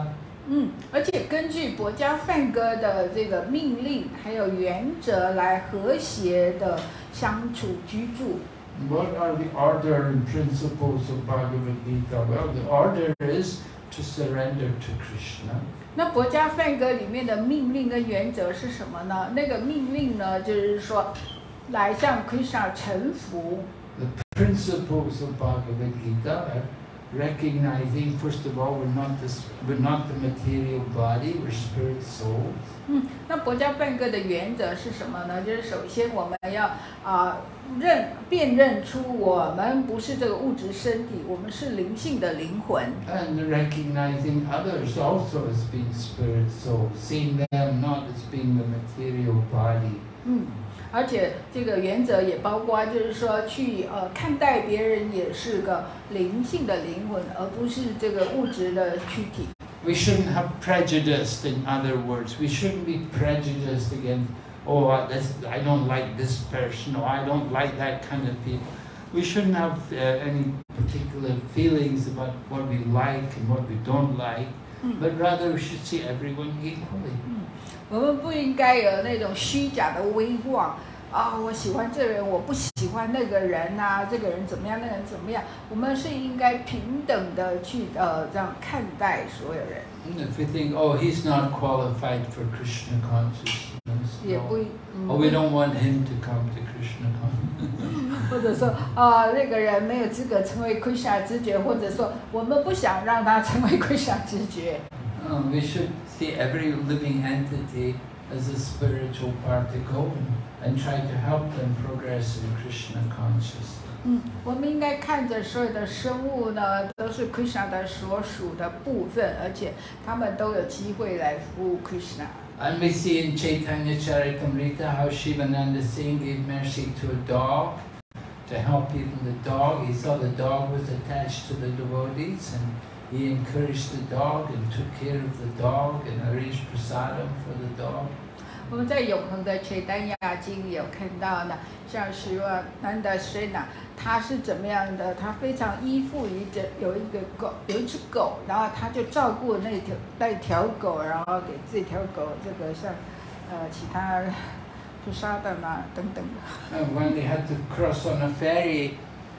嗯，而且根据国家梵歌的这个命令还有原则来和谐的相处居住。 What are the order and principles of Bhagavad Gita? Well, the order is to surrender to Krishna. 那国家梵歌里面的命令跟原则是什么呢？那个命令呢，就是说来向 Krishna 臣服。 The principles of Bhagavad Gita are recognizing, first of all, we're not this, we're not the material body, we're spirit souls. 嗯，那国家梵歌的原则是什么呢？就是首先我们要啊、呃、认辨认出我们不是这个物质身体，我们是灵性的灵魂。 And recognizing others also as being spirit souls, seeing them not as being the material body. 嗯。而且这个原则也包括，就是说去呃看待别人也是个灵性的灵魂，而不是这个物质的躯体。 We shouldn't have prejudice. In other words, we shouldn't be prejudiced against. Oh, this, I don't like this person, or I don't like that kind of people. We shouldn't have uh, any particular feelings about what we like and what we don't like, mm. but rather we should see everyone equally. 我们不应该有那种虚假的威望啊！我喜欢这个人，我不喜欢那个人啊！这个人怎么样，那个人怎么样？我们是应该平等的去呃这样看待所有人。 If we think, oh, he's not qualified for Krishna consciousness, 也不， no. 嗯 oh, we don't want him to come to Krishna consciousness. 或者说啊、呃，那个人没有资格成为 Krishna 知觉，或者说我们不想让他成为 Krishna 知觉。 Um, we should see every living entity as a spiritual particle and, and try to help them progress in Krishna consciousness. 嗯，我们应该看着所有的生物呢，都是 Krishna 的所属的部分，而且他们都有机会来服务 Krishna。 And we see in Chaitanya Charitamrita how Shivananda Singh gave mercy to a dog to help even the dog. He saw the dog was attached to the devotees and he encouraged the dog and took care of the dog and arranged prasadam for the dog. 我们在永恒的垂丹亚经有看到呢，像是说南达水呢，他是怎么样的？他非常依附于这有一个狗，有一只狗，然后他就照顾那条那条狗，然后给这条狗这个像呃其他菩萨的嘛等等。 And when they had to cross on a ferry,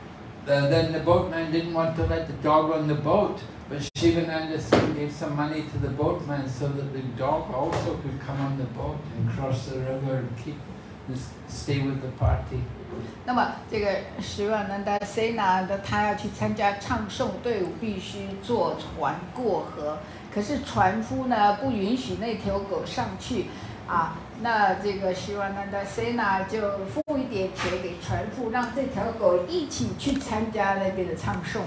uh, then the boatman didn't want to let the dog on the boat. But Shivananda Singh gave some money to the boatman so that the dog also could come on the boat and cross the river and keep, stay with the party. 那么这个十万南达塞纳的他要去参加唱诵队伍，必须坐船过河。可是船夫呢不允许那条狗上去啊。那这个十万南达塞纳就付一点钱给船夫，让这条狗一起去参加那边的唱诵。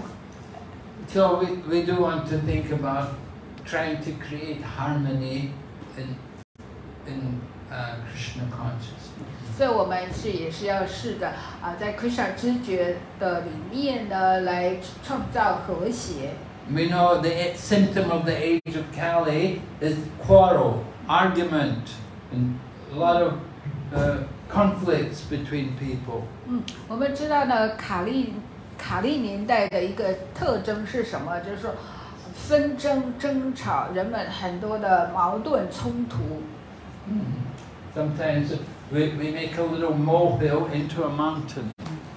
So we, we do want to think about trying to create harmony in, in uh, Krishna consciousness. 所以我们是也是要试着啊，在 Krishna 知觉的里面呢，来创造和谐。 We know the symptom of the age of Kali is quarrel, argument, and a lot of uh, conflicts between people. 嗯，我们知道呢，卡利。卡利年代的一个特征是什么？就是说，纷争、争吵，人们很多的矛盾冲突。 嗯 Sometimes we we make a little molehill into a mountain.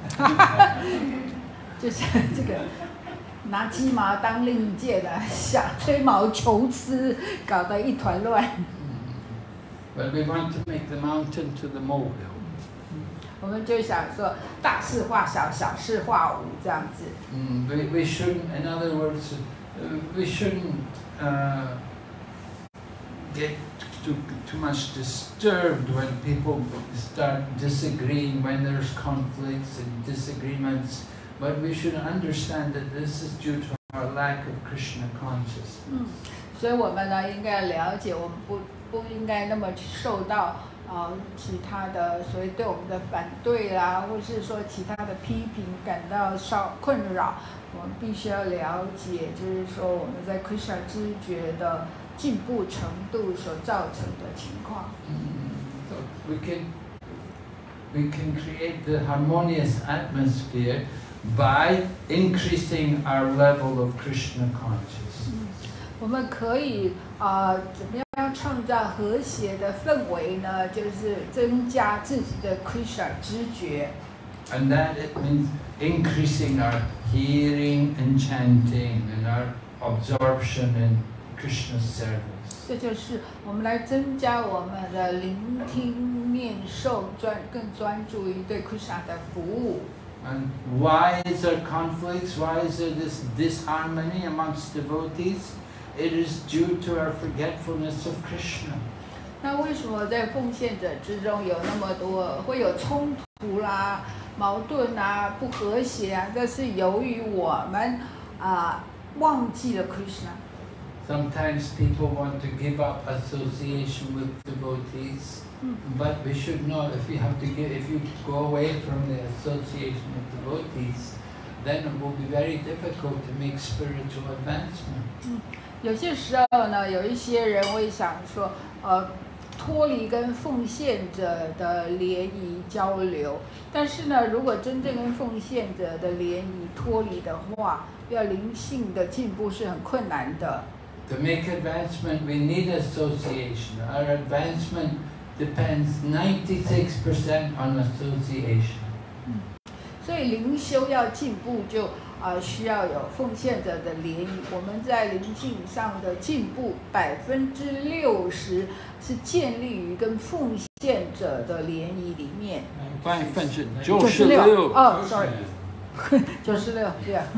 就是这个拿鸡毛当令箭的，想吹毛求疵，搞得一团乱。 But we want to make the mountain to the molehill. 我们就想说，大事化小，小事化无，这样子。 Mm, we we shouldn't. In other words, uh, we shouldn't uh, get too too much disturbed when people start disagreeing, when there's conflicts and disagreements. But we should understand that this is due to our lack of Krishna consciousness. 嗯，所以我们呢应该了解，我们不不应该那么受到。啊，其他的所谓对我们的反对啦，或是说其他的批评感到少困扰，我们必须要了解，就是说我们在 Krishna 知觉的进步程度所造成的情况。 So we can we can create the harmonious atmosphere by increasing our level of Krishna consciousness. 嗯， 我们可以啊、呃、怎么样创造和谐的氛围呢？就是增加自己的 Krishna 知觉。 And that it means increasing our hearing and chanting and our absorption in Krishna's service. 这就是我们来增加我们的聆听、念受专更专注于对 Krishna 的服务。 And why is there conflicts? Why is there this disharmony amongst devotees? It is due to our forgetfulness of Krishna. 那为什么在奉献者之中有那么多会有冲突啦、矛盾啊、不和谐啊？这是由于我们啊、呃、忘记了 Krishna。 Sometimes people want to give up association with devotees, mm. but we should know if you have to give, if you go away from the association of devotees, then it will be very difficult to make spiritual advancement. 嗯，有些时候呢，有一些人会想说，呃，脱离跟奉献者的联谊交流，但是呢，如果真正跟奉献者的联谊脱离的话，要灵性的进步是很困难的。 To make advancement, we need association. Our advancement depends ninety-six percent on association. 嗯，所以灵修要进步就，就呃需要有奉献者的联谊。我们在灵性上的进步，百分之六十是建立于跟奉献者的联谊里面。 百分之九十六。哦 ，sorry， 九十六，对啊。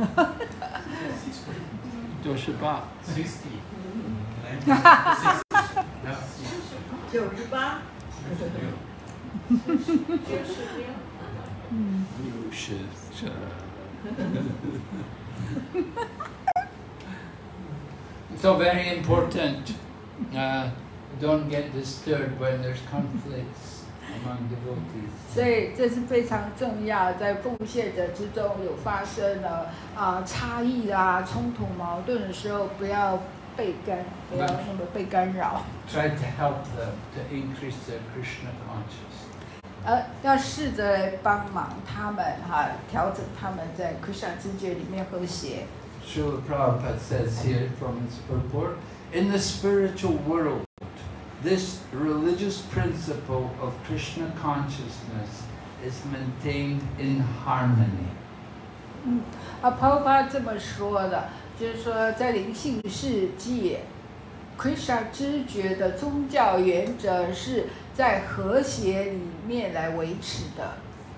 九十八。 哈哈哈哈九十八，九十六， 嗯， 六十这。So very important. Uh, don't get disturbed when there's conflicts among devotees. 所以这是非常重要，在奉献者之中有发生了啊、呃、差异啦、冲突、矛盾的时候，不要被干，不要那么被干扰。 Try to help them to increase their Krishna consciousness. 呃，要试着来帮忙他们哈，调整他们在 Krishna 知觉里面和谐。 Srila Prabhupada says here from his purport, in the spiritual world, this religious principle of Krishna consciousness is maintained in harmony. 嗯，啊 Prabhupada 这么说的，就是说在灵性世界 ，Krishna 知觉的宗教原则是在和谐里面来维持的。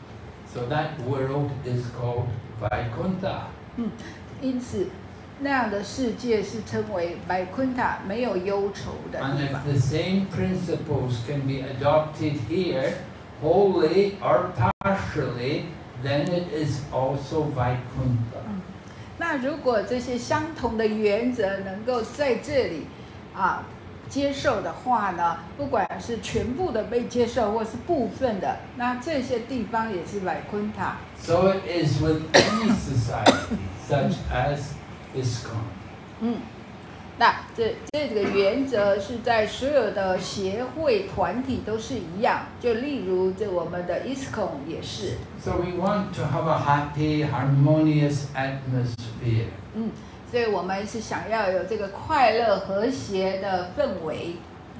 So that world is called Vaikuntha. 嗯，因此那样的世界是称为 Vaikuntha， 没有忧愁的地 And 方。 if the same principles can be adopted here, wholly or partially, then it is also Vaikuntha. 嗯，那如果这些相同的原则能够在这里啊接受的话呢，不管是全部的被接受，或是部分的，那这些地方也是 Vaikuntha。 So it is with any society, such as ISKCON. 嗯，那这这个原则是在所有的协会团体都是一样，就例如这我们的 ISKCON 也是。 So we want to have a happy, harmonious atmosphere. 嗯，所以我们是想要有这个快乐和谐的氛围。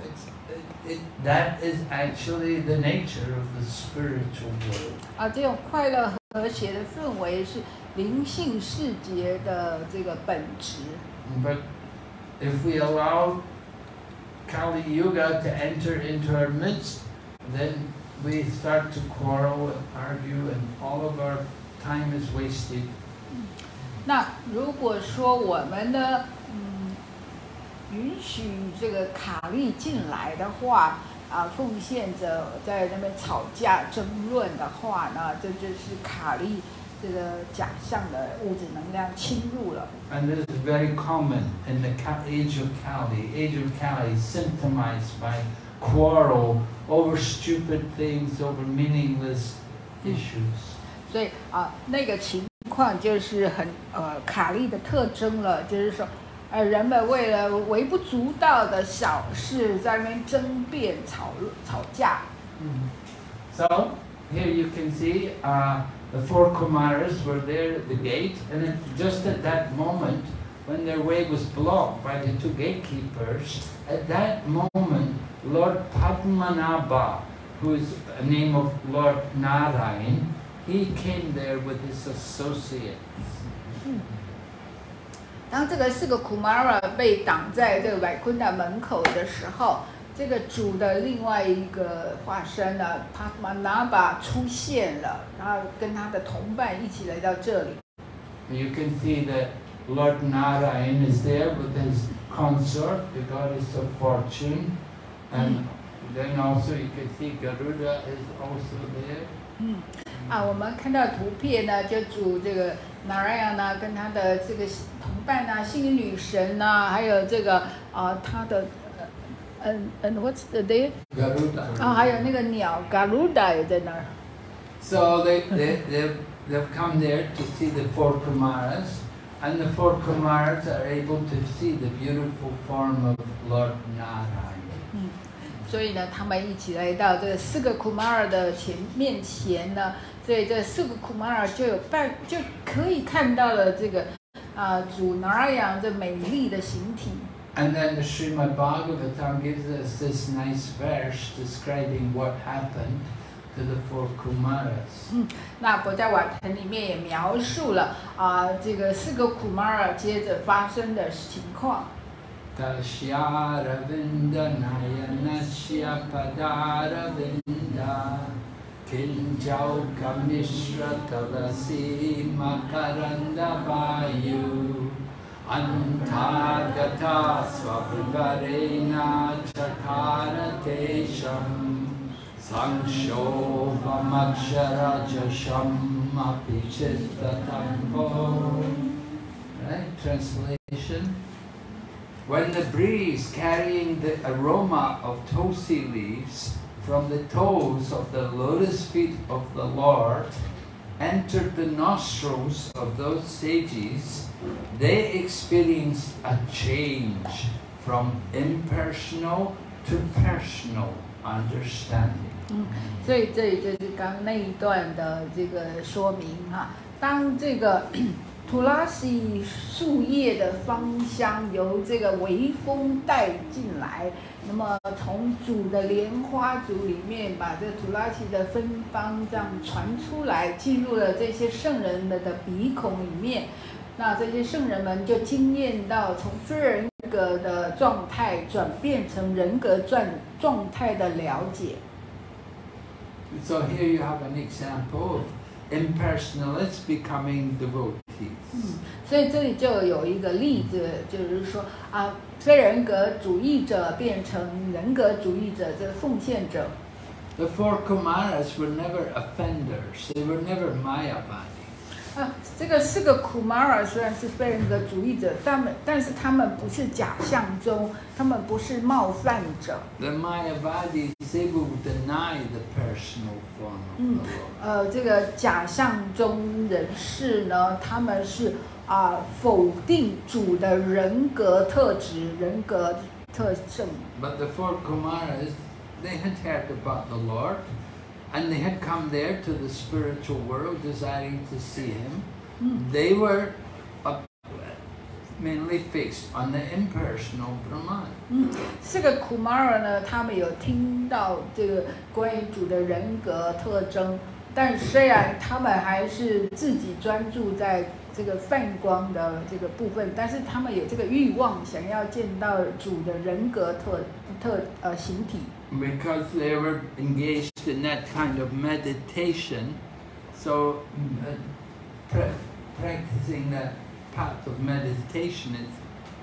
It's, it, it, that is actually the nature of the spiritual world. 啊，这种快乐和谐的氛围是灵性世界的这个本质。 But if we allow Kali Yuga to enter into our midst, then we start to quarrel and argue, and all of our time is wasted. 那如果说我们呢，嗯，允许这个卡利进来的话，啊，奉献者在那边吵架争论的话呢，这就是卡利这个假象的物质能量侵入了。 And this is very common in the age of Kali. Age of Kali symptomized by quarrel over stupid things, over meaningless issues. 所以啊，那个情况就是很呃卡利的特征了，就是说，呃，人们为了微不足道的小事在那边争辩、吵吵架。 So here you can see uh, the four Kumaras were there at the gate, and it, just at that moment, when their way was blocked by the two gatekeepers, at that moment, Lord Padmanabha, who is a name of Lord Narayan, he came there with his associates. 当这个四个 Kumara 被挡在这个外昆达门口的时候，这个主的另外一个化身呢 ，Padmanabha 出现了，然后跟他的同伴一起来到这里。 You can see that Lord Narayan is there with his consort, the goddess of fortune, and then also you can see Garuda is also there. 嗯，啊，我们看到图片呢，就主这个 Narayan 呢，跟他的这个同伴啊，幸运女神啊，还有这个啊，他的嗯嗯 ，What's the day？ Garuda. 啊，还有那个鸟 Garuda 也在那儿。 So they they they've they've come there to see the four Kumaras, and the four Kumaras are able to see the beautiful form of Lord Narayan. 嗯。所以呢，他们一起来到这四个 Kumara 的前面前呢，所以这四个 Kumara 就有办就可以看到了这个啊、呃、主 Narayan 这美丽的形体。 And then the Srimad Bhagavatam gives us this nice verse describing what happened to the four Kumaras. 嗯，那佛在瓦坛里面也描述了啊、呃、这个四个 Kumara 接着发生的情况。 Tasya Ravinda Nayanasya Padaravinda Kinjau Kamishra Talasi Makaranda Vayu Antagata Swavivarena Chakara Tesham Sanshobhamakshara Jasham Apichittatampo. Right? Translation. When the breeze carrying the aroma of tulsi leaves from the toes of the lotus feet of the Lord entered the nostrils of those sages, they experienced a change from impersonal to personal understanding. 嗯，所以这里就是刚那一段的这个说明哈。当这个图拉西树叶的芳香由这个微风带进来，那么从主的莲花组里面把这图拉西的芬芳这样传出来，进入了这些圣人们的鼻孔里面。那这些圣人们就经验到从非人格的状态转变成人格状状态的了解。 So here you have an example of impersonalists becoming devotees. 嗯，所以这里就有一个例子，就是说啊，非人格主义者变成人格主义者，这奉献者。 The four Kumaras were never offenders. They were never Mayavadi. 啊，这个四个 Kumara 虽然是非人格主义者，但们但是他们不是假象中，他们不是冒犯者。 The Mayavadis, they will deny the personal form of 嗯 the Lord. 呃，这个假象中人士呢，他们是啊、否定主的人格特质、人格特征。 But the four Kumaras, they had heard about the Lord, and they had come there to the spiritual world desiring to see Him. Mm. They were up, mainly fixed on the impersonal Brahman. 嗯，四个 Kumara 呢，他们有听到这个关于主的人格特征，但虽然他们还是自己专注在这个泛光的这个部分，但是他们有这个欲望，想要见到主的人格特特呃形体。 Because they were engaged in that kind of meditation, so uh, pra practicing that path of meditation is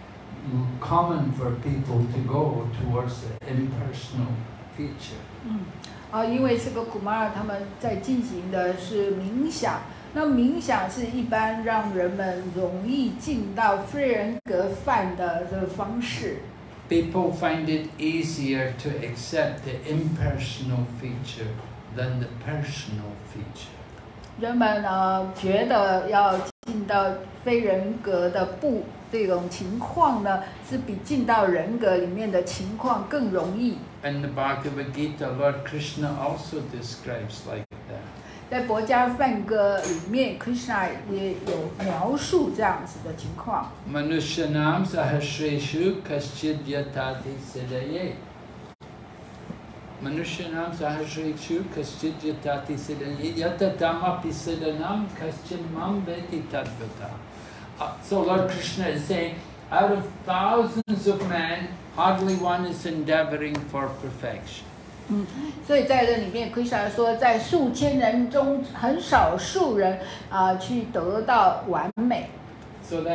common for people to go towards the impersonal feature. 嗯，啊，因为这个 Kumara 他们在进行的是冥想，那冥想是一般让人们容易进到非人格范的这个方式。 People find it easier to accept the impersonal feature than the personal feature. 人们呢觉得要进到非人格的不这种情况呢，是比进到人格里面的情况更容易。 And the Bhagavad Gita, Lord Krishna also describes like that. 在《薄伽梵歌》里面 ，Krishna 也有描述这样子的情况。 Manushyanam sahasreshu kaschid yatati siddhaye. Manushyanam sahasreshu kaschid yatati siddhaye. Yatatamapi siddhanam kaschid mam veti tadvata. So Lord Krishna is saying, out of thousands of men, hardly one is endeavoring for perfection. 嗯，所以在这里面 ，Krishna 说，在数千人中，很少数人啊、呃、去得到完美。 So that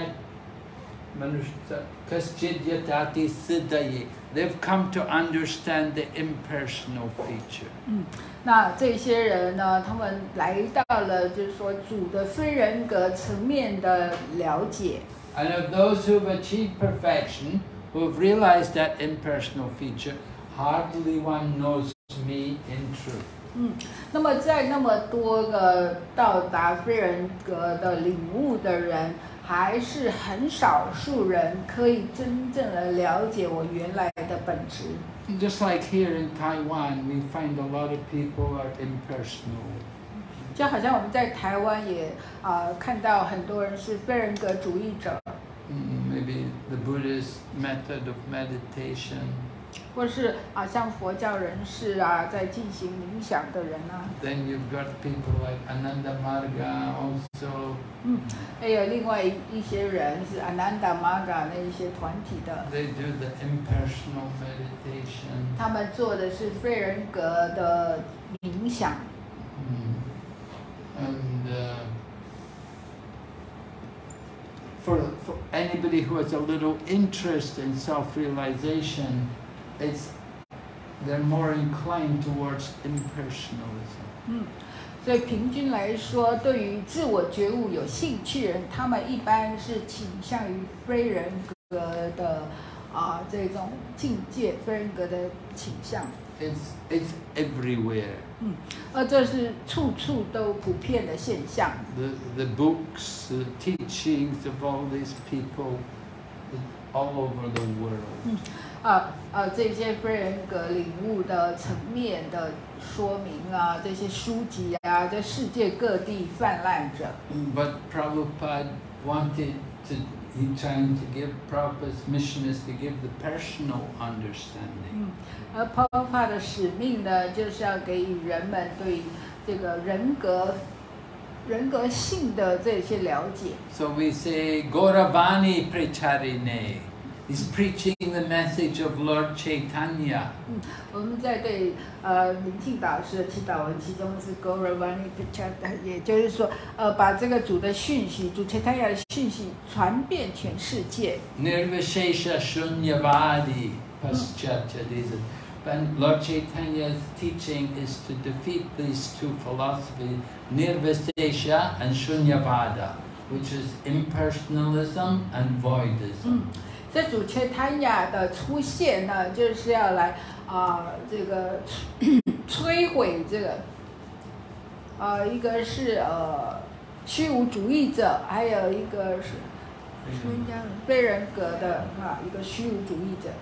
kaschid yatati siddhaye, they've come to understand the impersonal feature. 嗯，那这些人呢，他们来到了就是说主的非人格层面的了解。 And of those who've achieved perfection, who've realized that impersonal feature, hardly one knows me in truth. 嗯，那么在那么多个到达非人格的领悟的人，还是很少数人可以真正的了解我原来的本质。 Just like here in Taiwan, we find a lot of people are impersonal. 就好像我们在台湾也啊、呃、看到很多人是非人格主义者。 Mm, maybe the Buddhist method of meditation. 或是啊，像佛教人士啊，在进行冥想的人啊。 Then you've got people like Ananda Marga also. 嗯，还有另外一一些人是 Ananda Marga 那一些团体的。 They do the impersonal meditation. 他们做的是非人格的冥想。 Mm. And uh, for, for anybody who has a little interest in self-realization, it's they're more inclined towards impersonalism. 嗯，所以平均来说，对于自我觉悟有兴趣的人，他们一般是倾向于非人格的啊、呃、这种境界，非人格的倾向。 It's it's everywhere. 嗯，而这是处处都普遍的现象。 The the books, the teachings of all these people, all over the world. 嗯，啊啊，这些非人格领悟的层面的说明啊，这些书籍啊，在世界各地泛滥着。 But Prabhupada wanted to, he trying to give Prabhupada's mission is to give the personal understanding. 嗯，而 Prabhupada 的使命呢，就是要给予人们对这个人格、人格性的这些了解。 So we say Gauravani Pracharine. He's preaching the message of Lord Chaitanya. 嗯，我们在对呃灵性导师的祈祷文，其中是 Gauravani Pracharine， 也就是说，呃，把这个主的讯息，主 Chaitanya 的讯息传遍全世界。 Nirvishesha Shunyavadi Paschatya. And Lord Chaitanya's teaching is to defeat these two philosophies, Nirvishesha and Shunyavada, which is impersonalism and voidism. 嗯，所以主 Chaitanya 的出现呢，就是要来啊、呃、这个摧毁这个，呃，一个是呃虚无主义者，还有一个是非人格的啊一个虚无主义者。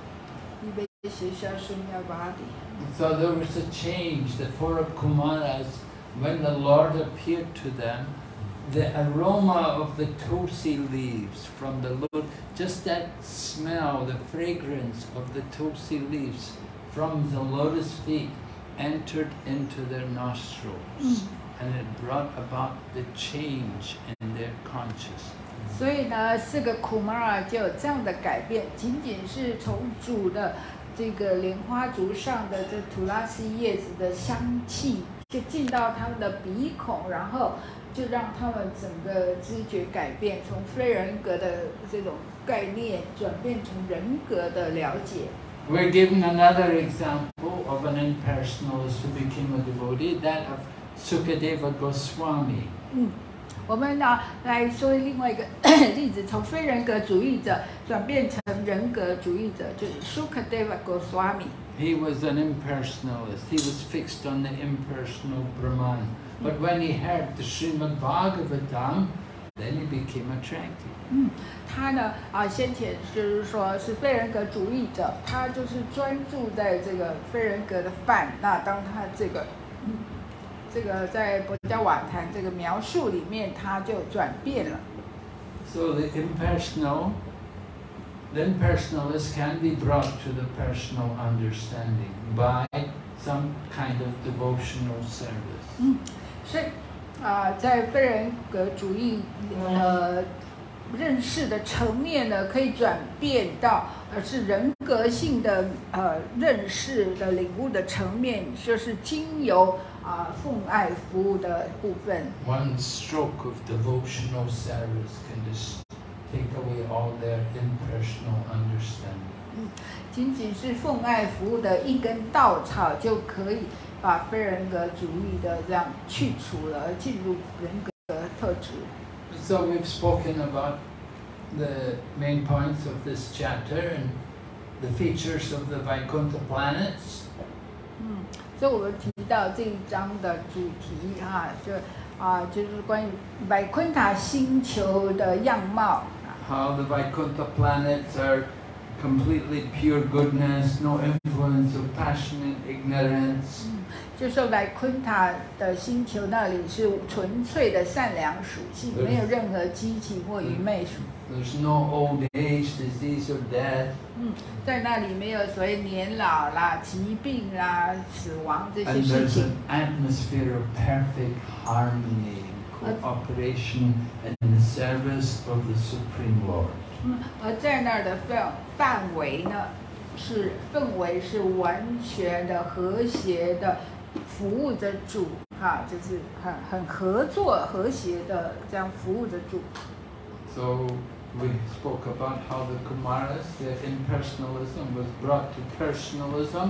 So there was a change. The four Kumaras, when the Lord appeared to them, the aroma of the tulsi leaves from the Lord, just that smell, the fragrance of the tulsi leaves from the lotus feet entered into their nostrils, mm. and it brought about the change in their consciousness. 所以呢，四个 Kumara 就有这样的改变，仅仅是从主的这个莲花竹上的这土拉西叶子的香气，就进到他们的鼻孔，然后就让他们整个知觉改变，从非人格的这种概念转变成人格的了解。 We're given another example of an impersonalist who became a devotee, that of Sukadeva Goswami. 嗯，我们呢来说另外一个例子，从非人格主义者转变成人格主义者，就是 Sukadeva Goswami。 He was an impersonalist. He was fixed on the impersonal Brahman. But when he heard the Srimad Bhagavatam, then he became attracted. 嗯，他呢啊，先前就是说是非人格主义者，他就是专注在这个非人格的饭。那当他这个、嗯、 这个在博伽瓦坛这个描述里面，它就转变了。 So the impersonal, the impersonalist can be brought to the personal understanding by some kind of devotional service. 嗯，所以啊、呃，在非人格主义呃认识的层面呢，可以转变到而是人格性的呃认识的领悟的层面，就是经由啊、呃、奉爱服务的部分。 One stroke of devotional service can just take away all their impersonal understanding. 嗯，仅仅是奉爱服务的一根稻草，就可以把非人格主义的这样去除了，而进入人格的特质。 So we've spoken about the main points of this chapter and the features of the Vaikuntha planets. 嗯，所以我们提到这一章的主题哈、啊，就啊就是关于వై昆塔星球的样貌。 How the Vaikuntha planets are completely pure goodness, no influence of passion and ignorance. 嗯，就说వై昆塔的星球那里是纯粹的善良属性，没有任何激情或愚昧属。 There's no old age, disease or death. 嗯，在那里没有所谓年老啦、疾病啦、死亡这些 And 事 there's 情。 an atmosphere of perfect harmony and cooperation in the service of the Supreme Lord. 嗯，而在那儿的范范围呢，是氛围是完全的和谐的，服务着主，哈，就是很很合作、和谐的这样服务着主。 So we spoke about how the Kumaras, their impersonalism was brought to personalism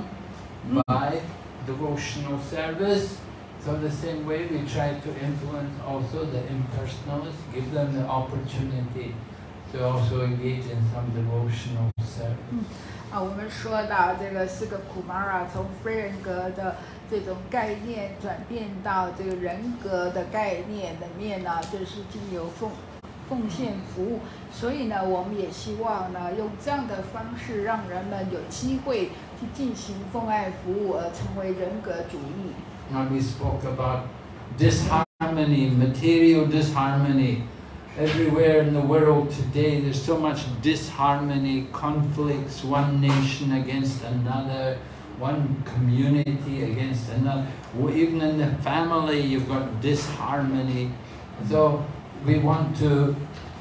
by devotional service. So the same way we try to influence also the impersonalists, give them the opportunity to also engage in some devotional service. 啊，我们说到这个四个库玛拉从非人格的这种概念转变到这个人格的概念里面呢，就是经由奉奉献服务。所以呢，我们也希望呢，用这样的方式，让人们有机会去进行奉爱服务，而成为人格主义。 Now we spoke about disharmony, material disharmony. Everywhere in the world today, there's so much disharmony, conflicts, one nation against another, one community against another. Even in the family, you've got disharmony. So we want to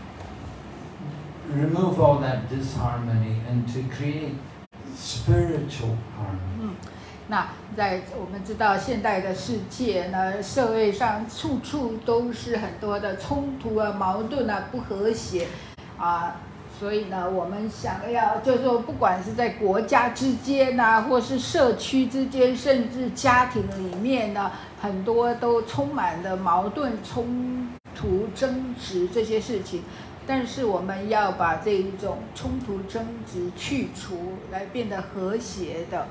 remove all that disharmony and to create spiritual harmony. 那在我们知道现代的世界呢，社会上处处都是很多的冲突啊、矛盾啊、不和谐啊，所以呢，我们想要就是说，不管是在国家之间呐、啊，或是社区之间，甚至家庭里面呢，很多都充满了矛盾、冲突、争执这些事情。但是我们要把这一种冲突、争执去除，来变得和谐的。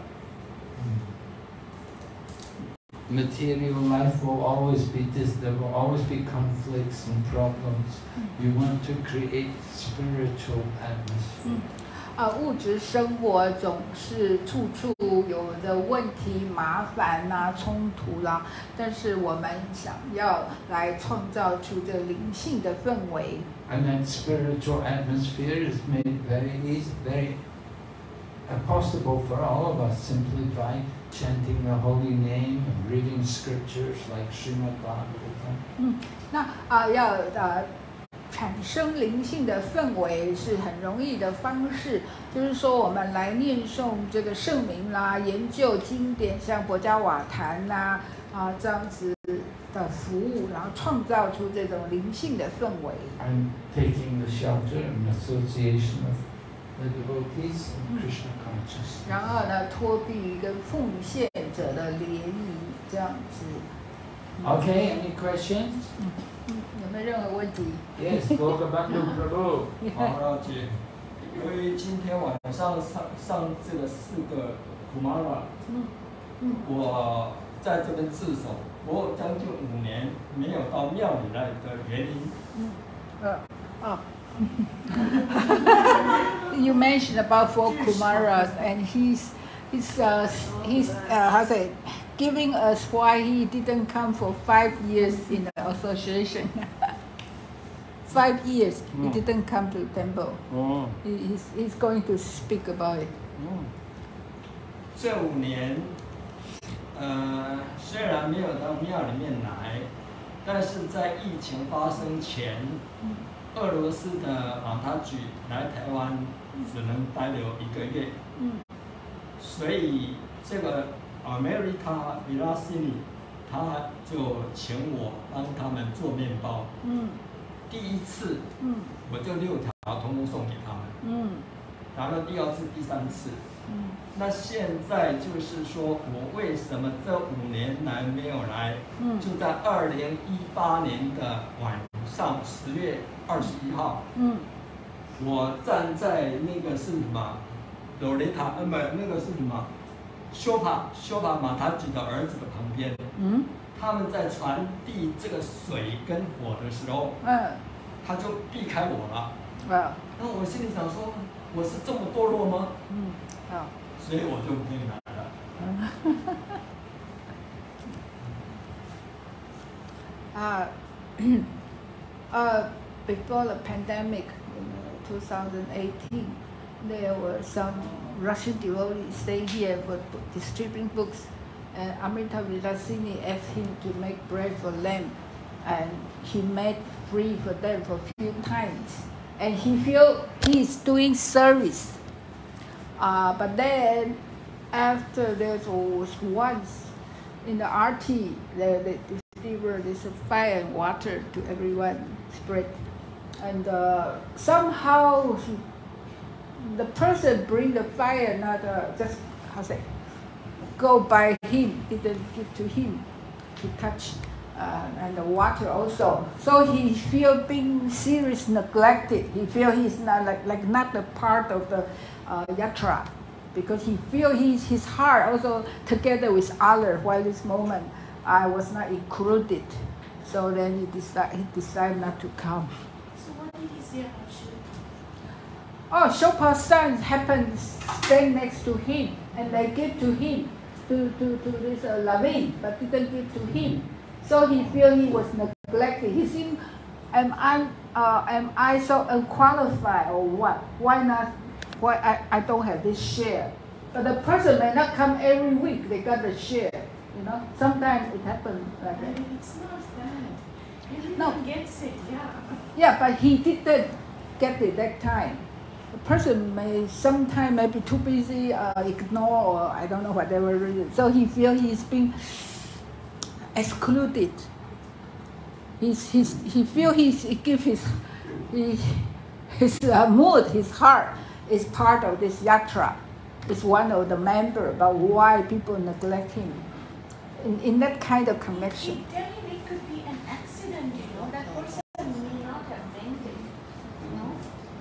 Material life will always be this, there will always be conflicts and problems. You want to create spiritual atmosphere. 啊，物质生活总是处处有的问题、麻烦呐、冲突啦，但是我们想要来创造出这灵性的氛围。 And that spiritual atmosphere is made very easy, very possible for all of us simply by chanting the holy name and reading scriptures like Srimad Bhagavatam. 嗯，那啊要呃产生灵性的氛围是很容易的方式，就是说我们来念诵这个圣名啦，研究经典，像博伽瓦坛啦啊这样子的服务，然后创造出这种灵性的氛围。 And taking the shelter and association of the devotees and Krishna consciousness. 然后呢，托庇跟奉献者的联谊这样子。 Okay, any questions? 嗯嗯，有没有任何问题 Yes, Bhagavandhu Prabhu. 好，了解。因为今天晚上上上这个四个 Kumara， 嗯嗯， 我在这边自首，我有将近五年没有到庙里来的原因。 嗯，呃，哦。You mentioned about four Kumaras, and he's he's uh, he's uh, how to say giving us why he didn't come for five years in the association. Five years he didn't come to temple. Oh. He, he's, he's going to speak about it. 嗯，这五年，呃，虽然没有到庙里面来，但是在疫情发生前，俄罗斯的马塔举来台湾只能待留一个月， 嗯， 所以这个 Amerita Vilasini 他就请我帮他们做面包。 嗯， 第一次， 嗯， 我就六条通通送给他们。 嗯， 然后第二次、第三次。 嗯， 那现在就是说我为什么这五年来没有来？ 嗯， 就在二零一八年的晚上十月二十一号， 嗯， 我站在那个是什么？罗雷塔，呃，不，那个是什么？修帕修帕马塔举的儿子的旁边， 嗯， 他们在传递这个水跟火的时候， 嗯， 他就避开我了。 啊， 那我心里想说，我是这么堕落吗？ 嗯，好。 所以我就没有来了。 uh, uh, before the pandemic in uh, two thousand eighteen, there were some Russian devotees staying here for distributing books, and Amrita Vilasini asked him to make bread for them, and he made free for them for a few times, and he feel he's doing service. Uh, but then, after there was once in the R T, they, they distributed this fire and water to everyone, spread. And uh, somehow he, the person bring the fire, not uh, just, how say, go by him, didn't give to him to touch, uh, and the water also. So he feel being seriously neglected. He feel he's not like, like not a part of the uh, yatra, because he feel his, his heart also together with others, while this moment I was not included. So then he decided, he decided not to come. So what did he say about Shilpa? Oh, Shopa's son happened to stay next to him, and they give to him, to, to, to this uh, Lavin, but didn't give to him. So he feel he was neglected. He seemed, am I, uh, am I so unqualified or what? Why not? Why I, I don't have this share? But the person may not come every week. They got the share, you know. Sometimes it happens like that. It's not that. Everyone No. gets it, yeah. Yeah, but he didn't get it that time. The person may sometimes may be too busy, uh, ignore, or I don't know whatever reason. So he feel he's being excluded. He's, he's, he feel he's, he give his, he, his uh, mood, his heart is part of this yatra. Is one of the members, but why people neglect him? In, in that kind of connection. Tell him it could be an accident, you know. That person may not have meant it, you know.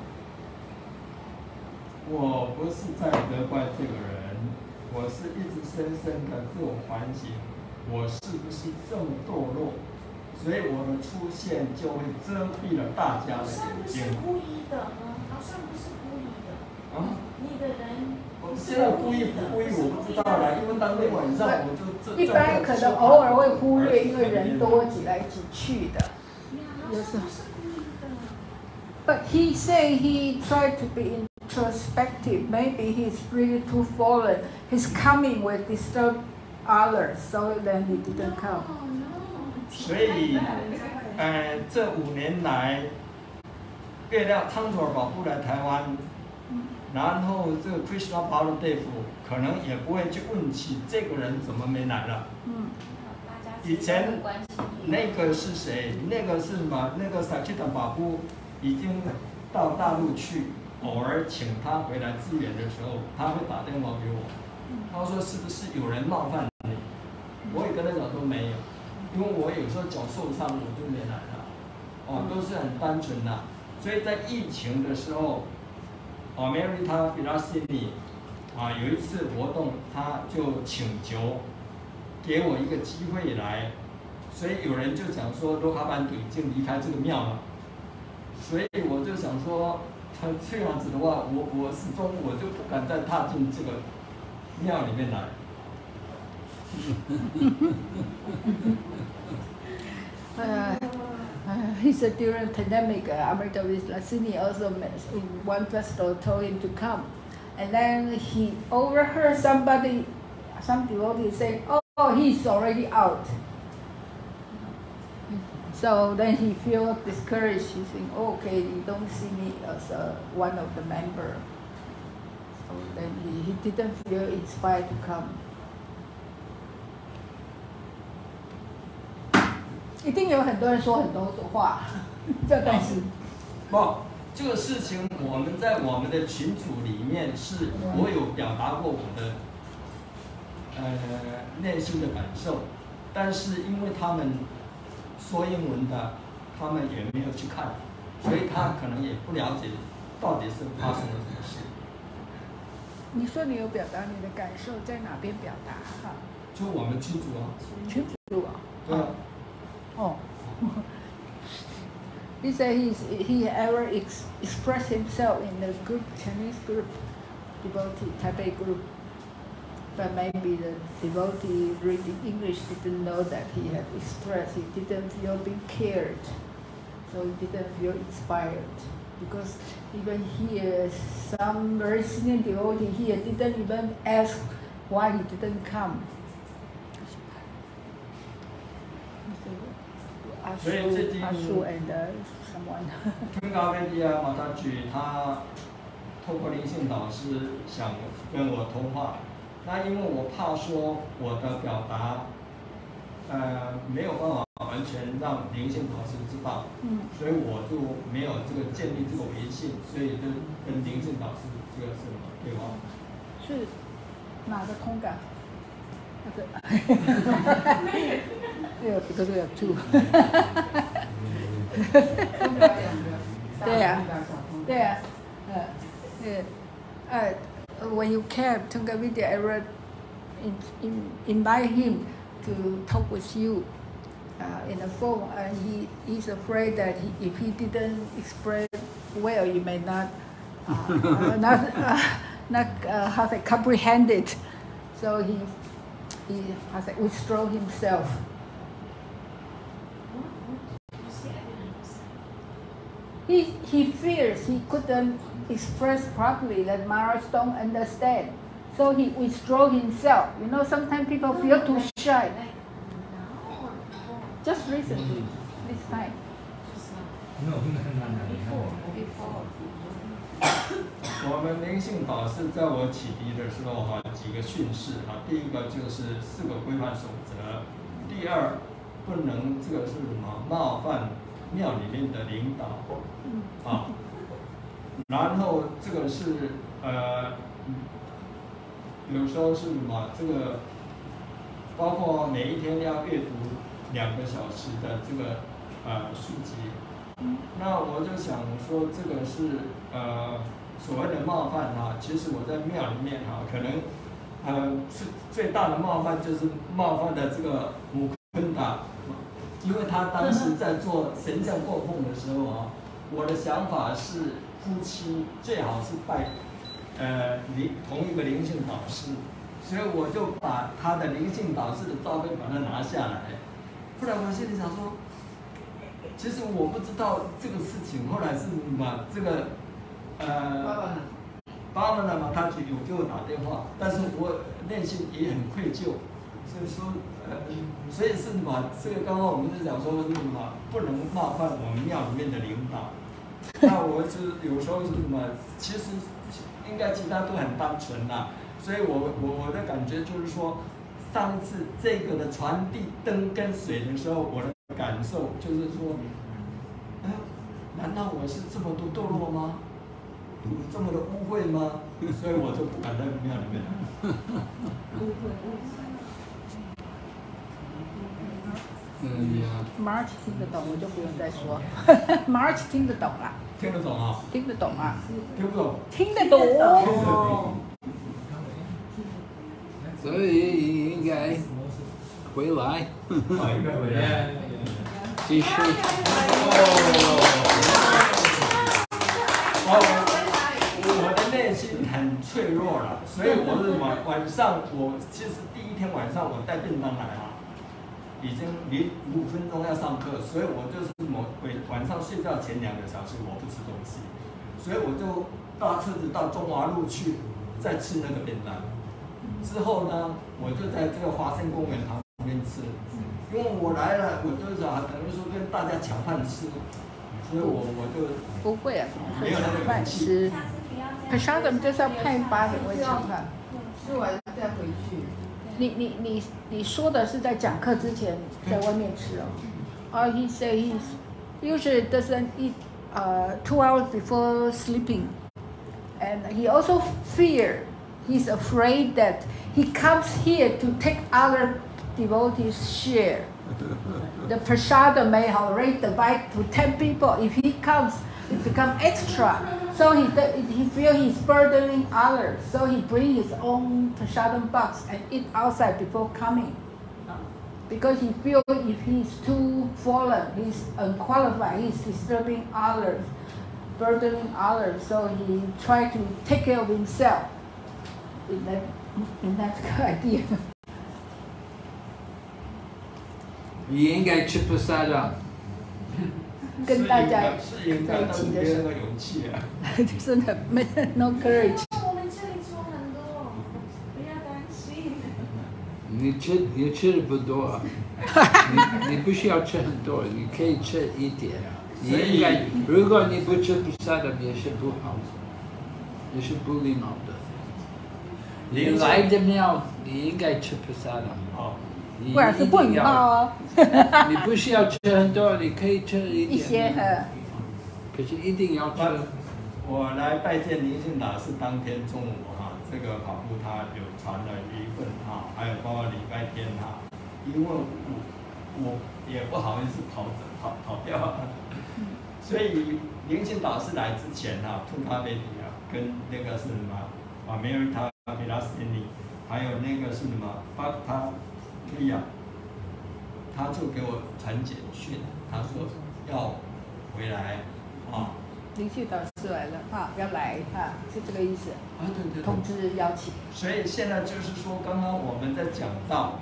我不是在责怪这个人，我是一直深深的自我反省，我是不是这么堕落？所以我的出现就会遮蔽了大家的好像不是眼睛。 故意的呢，好像不是故意的。 啊， 你的人。 现在故意不故意我不知道啦，因为当天晚上我就这。 一般可能偶尔会忽略，因为人多挤来挤去的。有时候。But he say he tried to be introspective. Maybe he's really too fallen. His coming will disturb others, so then he didn't come. 所以，呃，这五年来，月亮苍陀宝不来台湾。然后这个 Krishna Baladev 可能也不会去问起这个人怎么没来了。 嗯。 以前那个是谁？那个是嘛？那个 Sakita Babu 已经到大陆去，偶尔请他回来支援的时候，他会打电话给我，他说是不是有人冒犯你？我也跟他讲说没有，因为我有时候脚受伤我就没来了，哦，都是很单纯的。所以在疫情的时候。Amerita Vilasini 啊，有一次活动，他就请求给我一个机会来，所以有人就讲说罗卡班都已经离开这个庙了，所以我就想说，他这样子的话，我我始终我就不敢再踏进这个庙里面来。 uh, uh, he said during pandemic, uh, Amrita Vilasini also met, in one festival told him to come. And then he overheard somebody, some devotee saying, oh, he's already out. So then he feels discouraged. He thinks, oh, okay, you don't see me as uh, one of the members. So then he, he didn't feel inspired to come. 一定有很多人说很多话，这但是不，这个事情我们在我们的群组里面是我有表达过我的呃内心的感受，但是因为他们说英文的，他们也没有去看，所以他可能也不了解到底是发生了什么事。 你说你有表达你的感受，在哪边表达？哈， 就我们群组啊。 群组啊。 对啊。 Oh, he said he's, he ever ex expressed himself in the group, Chinese group, devotee, Taipei group, but maybe the devotee reading English didn't know that he had expressed, he didn't feel being cared, so he didn't feel inspired. Because even here, some very senior devotee here didn't even ask why he didn't come. 所以最近，通高贝蒂啊马达举他透过灵性导师想跟我通话，那因为我怕说我的表达，呃没有办法完全让灵性导师知道，嗯，所以我就没有这个建立这个微信，所以就跟灵性导师这个是对话。 是哪个通感？那个。对，because we have two. 对呀，对呀，呃，呃，呃 when you came, Tunga Vidya, I read, in, in, invite him to talk with you uh, in the phone, and he he's afraid that he, if he didn't express well, you may not, uh, uh, not, uh, not uh, how to comprehend it. So he he has to withdraw himself. He, he fears he couldn't express properly that Maharaj don't understand. So he withdraw himself. You know, sometimes people feel too shy. Just recently, this time. No, before. Before. 我们灵性导师在我启迪的时候哈，几个训示啊，第一个就是四个规范守则，第二不能这个是什么冒犯庙里面的领导，啊，然后这个是呃，有时候是什么这个，包括每一天要阅读两个小时的这个呃书籍，那我就想说这个是呃所谓的冒犯啊，其实我在庙里面哈，可能呃是最大的冒犯就是冒犯的这个姆坤达。因为他当时在做神像供奉的时候啊，我的想法是夫妻最好是拜，呃灵同一个灵性导师，所以我就把他的灵性导师的照片把它拿下来。后来我心里想说，其实我不知道这个事情，后来是把这个，呃，巴巴的嘛，他就有给我打电话，但是我内心也很愧疚。 所以说，呃，所以是嘛，这个刚刚我们是讲说是嘛，不能冒犯我们庙里面的领导。那我是有时候是嘛，其实应该其他都很单纯啦。所以我我我的感觉就是说，上次这个的传递灯跟水的时候，我的感受就是说，哎、呃，难道我是这么多堕落吗？这么的污秽吗？所以我就不敢在庙里面。污秽污秽。 嗯 March 听得懂，我就不用再说。March 听得懂啦。 听得懂啊？ 听得懂啊？ 听不懂？ 听得懂。 所以应该回来。 应该回来。 继续。 哦。我的内心很脆弱了， 所以我是晚晚上我其实第一天晚上我带便当来啊，已经离五分钟要上课，所以我就是某晚上睡觉前两个小时我不吃东西，所以我就搭车子到中华路去再吃那个便当。之后呢，我就在这个华盛公园旁边吃，因为我来了，我就是啊，等于说跟大家抢饭吃，所以我我就不会啊， 没有那个饭吃。可是他们就是要派八点会吃饭， 吃完再回去。 你你你你说的是在讲课之前在外面吃哦？哦、uh, he said he usually doesn't eat uh, two hours before sleeping, and he also fear. He's afraid that he comes here to take other devotees' share. The prasada may already divide to ten people. If he comes, it becomes extra. So he he feels he's burdening others. So he brings his own prasadam box and eat outside before coming. Because he feels if he's too fallen, he's unqualified, he's disturbing others, burdening others. So he tries to take care of himself. In that, in that idea. 你应该吃不萨的。 跟大家适应在一起的时候， 勇气啊， 真的没 no courage。 我们这里做很多，不要担心。 你吃你吃的不多，你你不需要吃很多，你可以吃一点。你应该，如果你不吃不萨的也是不好，也是不礼貌的。你来的庙，你应该吃菩萨的。 哦， 不然是不礼貌哦。 你不需要吃很多，你可以吃一点。 一些呃。 可是一定要吃。 我来拜见林信达是当天中午哈，这个跑步他有传了一份哈，还有包括礼拜天哈，因为我我也不好意思跑跑跑掉，所以林信导师来之前哈，吐咖啡底啊，跟那个是什么啊，梅尔塔。比拉斯尼，还有那个是什么巴他利亚，他就给我传简讯，他说要回来啊。 林旭导师来了啊，要来啊，是这个意思。 啊，对对对。 通知邀请。 所以现在就是说，刚刚我们在讲到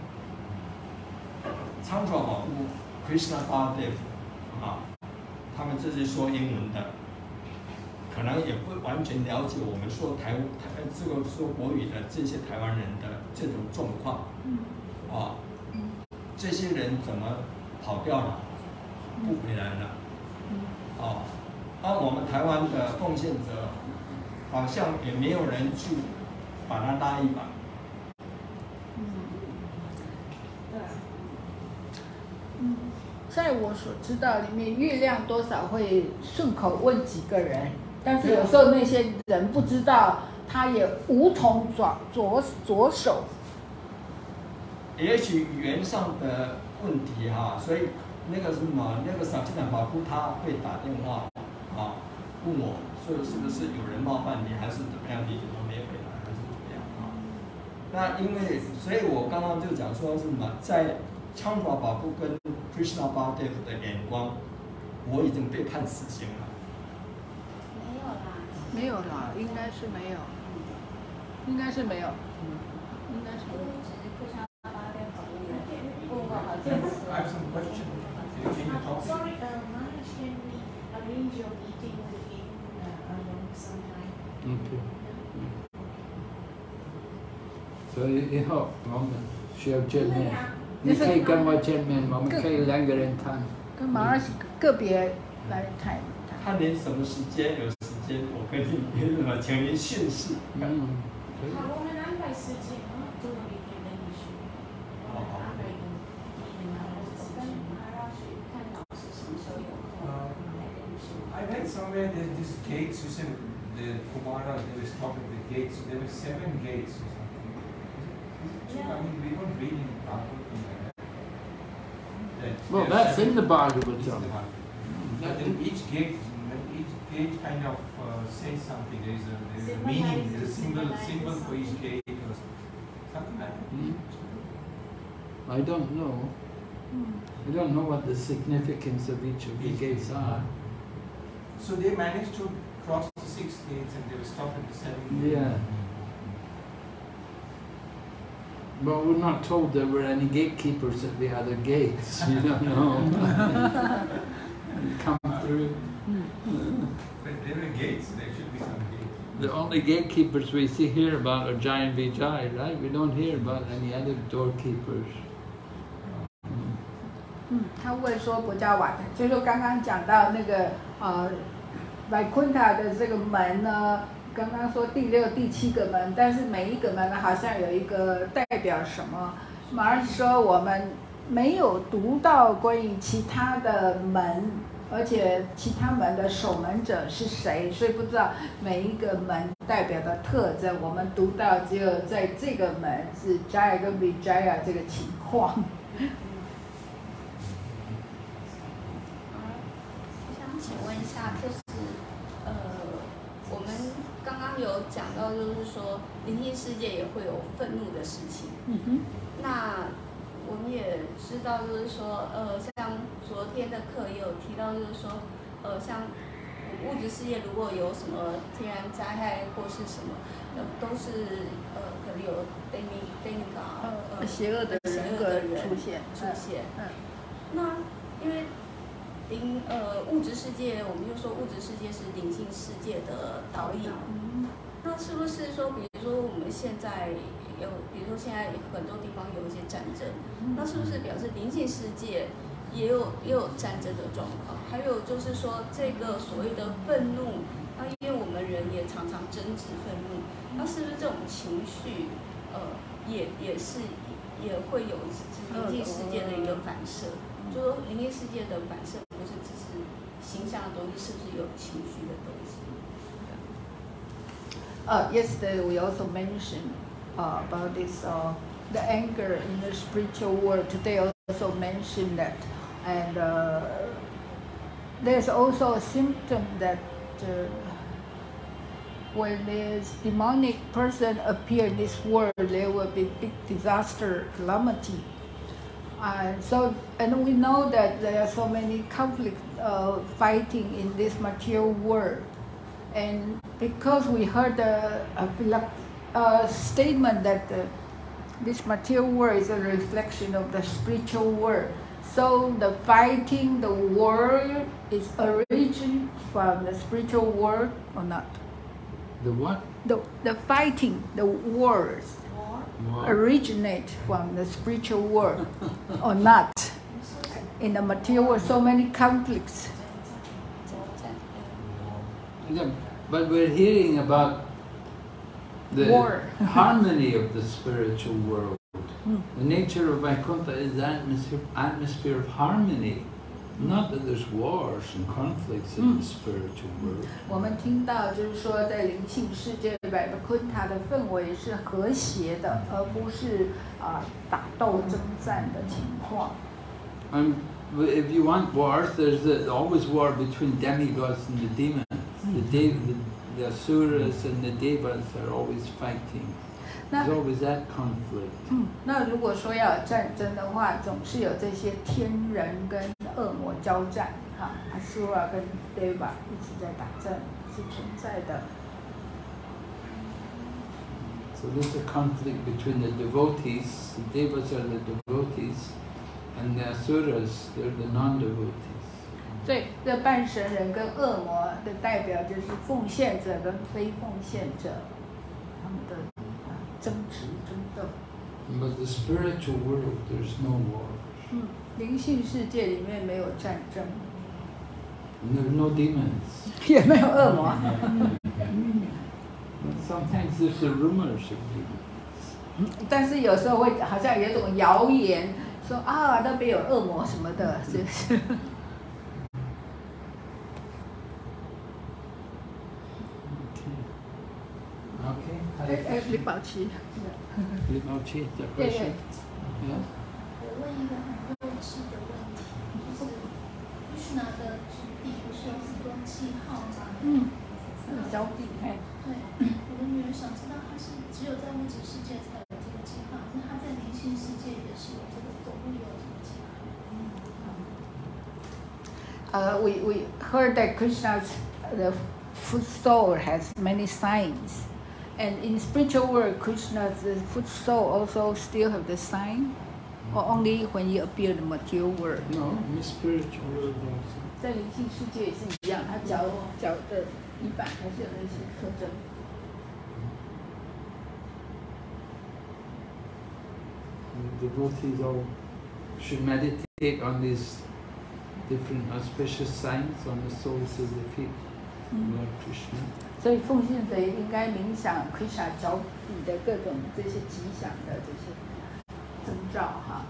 昌爪保护 Krishna Baladev 啊，他们这些说英文的。可能也不完全了解我们说台台这个说国语的这些台湾人的这种状况，啊，这些人怎么跑掉了，不回来了，啊，而我们台湾的奉献者，好像也没有人去把他拉一把。 嗯，在我所知道里面，月亮多少会顺口问几个人。但是有时候那些人不知道，他也无从着着着手。 也许语言上的问题哈，所以那个什么，那个萨基坦巴布他会打电话啊问我，说是不是有人冒犯你，还是怎么样，你怎么没回来，还是怎么样啊？那因为，所以我刚刚就讲说是什么，在昌爪巴布跟 Krishna Baladev 的眼光，我已经被判死刑了。 没有啦，应该是没有，应该是没有，应该是没有。 I have some question. Sorry, Maharaj, can we arrange your meeting with him along sometime? Okay. 所以以后我们需要见面，你可以跟我见面，我们可以两个人谈。 跟马二个别来谈。 看您什么时间有时间，我跟你什么，请您训示。 嗯，可以。 好，我们安排时间啊，做了一天的仪式。我们安排一个一天啊，或者是跟马拉去看老师什么时候有空来跟你说。 I read somewhere there's these gates. You said the Kumara they were stopping the gates. So there were seven gates or something. Is it true? I mean, we don't read in Bhagavatam. Well, that's in the Bhagavatam. But in each gate, each gate kind of uh, says something. There is a, there is a meaning, there is a symbol, symbol for each gate or something like that. Mm. I don't know. I don't know what the significance of each of the gates are. So they managed to cross the six gates and they were stopped at the seven. Yeah. But we're not told there were any gatekeepers at the other gates. You don't know. Come through. But there are gates. There should be some gates. The only gatekeepers we see here about are Jai and Vijay, right? We don't hear about any other doorkeepers. 嗯，他问说不叫瓦，就是说刚刚讲到那个呃，来昆塔的这个门呢，刚刚说第六、第七个门，但是每一个门呢好像有一个代表什么。马儿说我们没有读到关于其他的门，而且其他门的守门者是谁，所以不知道每一个门代表的特征。我们读到只有在这个门是 Jaya 跟 Vijaya 这个情况。 请问一下，就是呃，我们刚刚有讲到，就是说灵性世界也会有愤怒的事情。 嗯哼。那我们也知道，就是说，呃，像昨天的课也有提到，就是说，呃，像物质世界如果有什么天然灾害或是什么，呃，都是呃，可能有 demi demiga 呃邪恶的人格出现出现。 嗯。 那因为。灵呃物质世界，我们就说物质世界是灵性世界的导引。嗯、那是不是说，比如说我们现在有，比如说现在很多地方有一些战争，嗯、那是不是表示灵性世界也有也有战争的状况？还有就是说，这个所谓的愤怒，那因为我们人也常常争执愤怒，那是不是这种情绪，呃，也也是也会有灵性世界的一个反射？就说灵性世界的反射。不是只是形象的东西，是不是有情绪的东西？ Uh, yesterday we also mentioned uh, about this uh, the anger in the spiritual world. Today also mentioned that, and uh, there's also a symptom that uh, when this demonic person appear in this world, there will be big disaster, calamity. And so, and we know that there are so many conflicts uh, fighting in this material world. And because we heard a, a, a statement that the, this material world is a reflection of the spiritual world, so the fighting, the war is origin from the spiritual world or not? The what? The, the fighting, the wars. Wow. Originate from the spiritual world or not. In the material world, so many conflicts. Yeah, but we're hearing about the War. harmony of the spiritual world. Mm. The nature of Vaikuntha is the atmosphere, atmosphere of harmony. Not that there's wars and conflicts in the spiritual world. 我们听到就是说，在灵性世界里边，昆塔的氛围是和谐的，而不是啊、呃、打斗征战的情况。 And if you want wars, there's the, always war between demigods and the demons. The, de the, the asuras and the devas are always fighting. There's always that conflict. 嗯，那如果说要有战争的话，总是有这些天人跟恶魔交战，哈，阿苏拉跟 deva 一直在打仗，是存在的。 So there's a conflict between the devotees. The devas are the devotees, and the asuras, they're the non-devotees. 所以，这半神人跟恶魔的代表就是奉献者跟非奉献者，他们的争执争斗。 But the spiritual world, there's no war. 嗯，灵性世界里面没有战争， And there are no demons. 也没有恶魔。 Sometimes there's the rumors of demons. 但是有时候会好像有一种谣言，说啊那边有恶魔什么的，是不是？ Okay. 哎哎，李宝琪。 Live out cheat, that 对 question. 对。 Yeah. 我问一个很幼稚的问题，就是维什纳的质地不是有很多记号吗？ 嗯，交地哎。 对，我的女儿想知道，她是只有在物质世界才有这个记号，那她在灵性世界也是有这个总会有这个记号。 Uh, we we heard that Krishna's the foot soul has many signs, And in spiritual world, Krishna's foot sole also still have the sign, or only when he appeared in the material world? No, in spiritual world also. 在灵性世界也是一样，他脚脚的底板还是有那些特征。 The devotees all should meditate on these different auspicious signs on the soles of the feet of Lord Krishna. 所以奉献者应该冥想 Krishna 脚底的各种这些吉祥的这些征兆哈。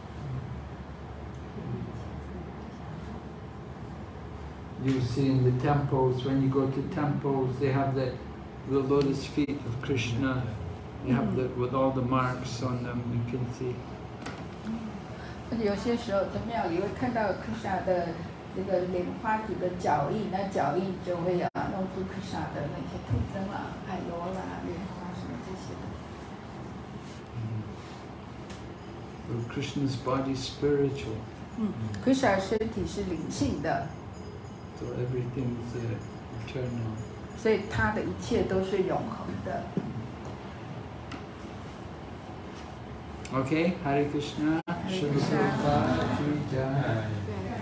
You see in the temples, when you go to temples, they have the, the lotus feet of Krishna. You have the, with all the marks on them, you can see. 而且有些时候在庙里会看到 Krishna 的这个莲花指的脚印，那脚印就会啊弄出 Krishna 的那些特征啦，海螺啦、莲花什么这些的。 So Krishna's body is spiritual. 嗯 ，Krishna 身体是灵性的。 So everything's uh, eternal. 所以他的一切都是永恒的。 Okay, Hare Krishna. Hare Shri Krishna. Prabhupada ki jai.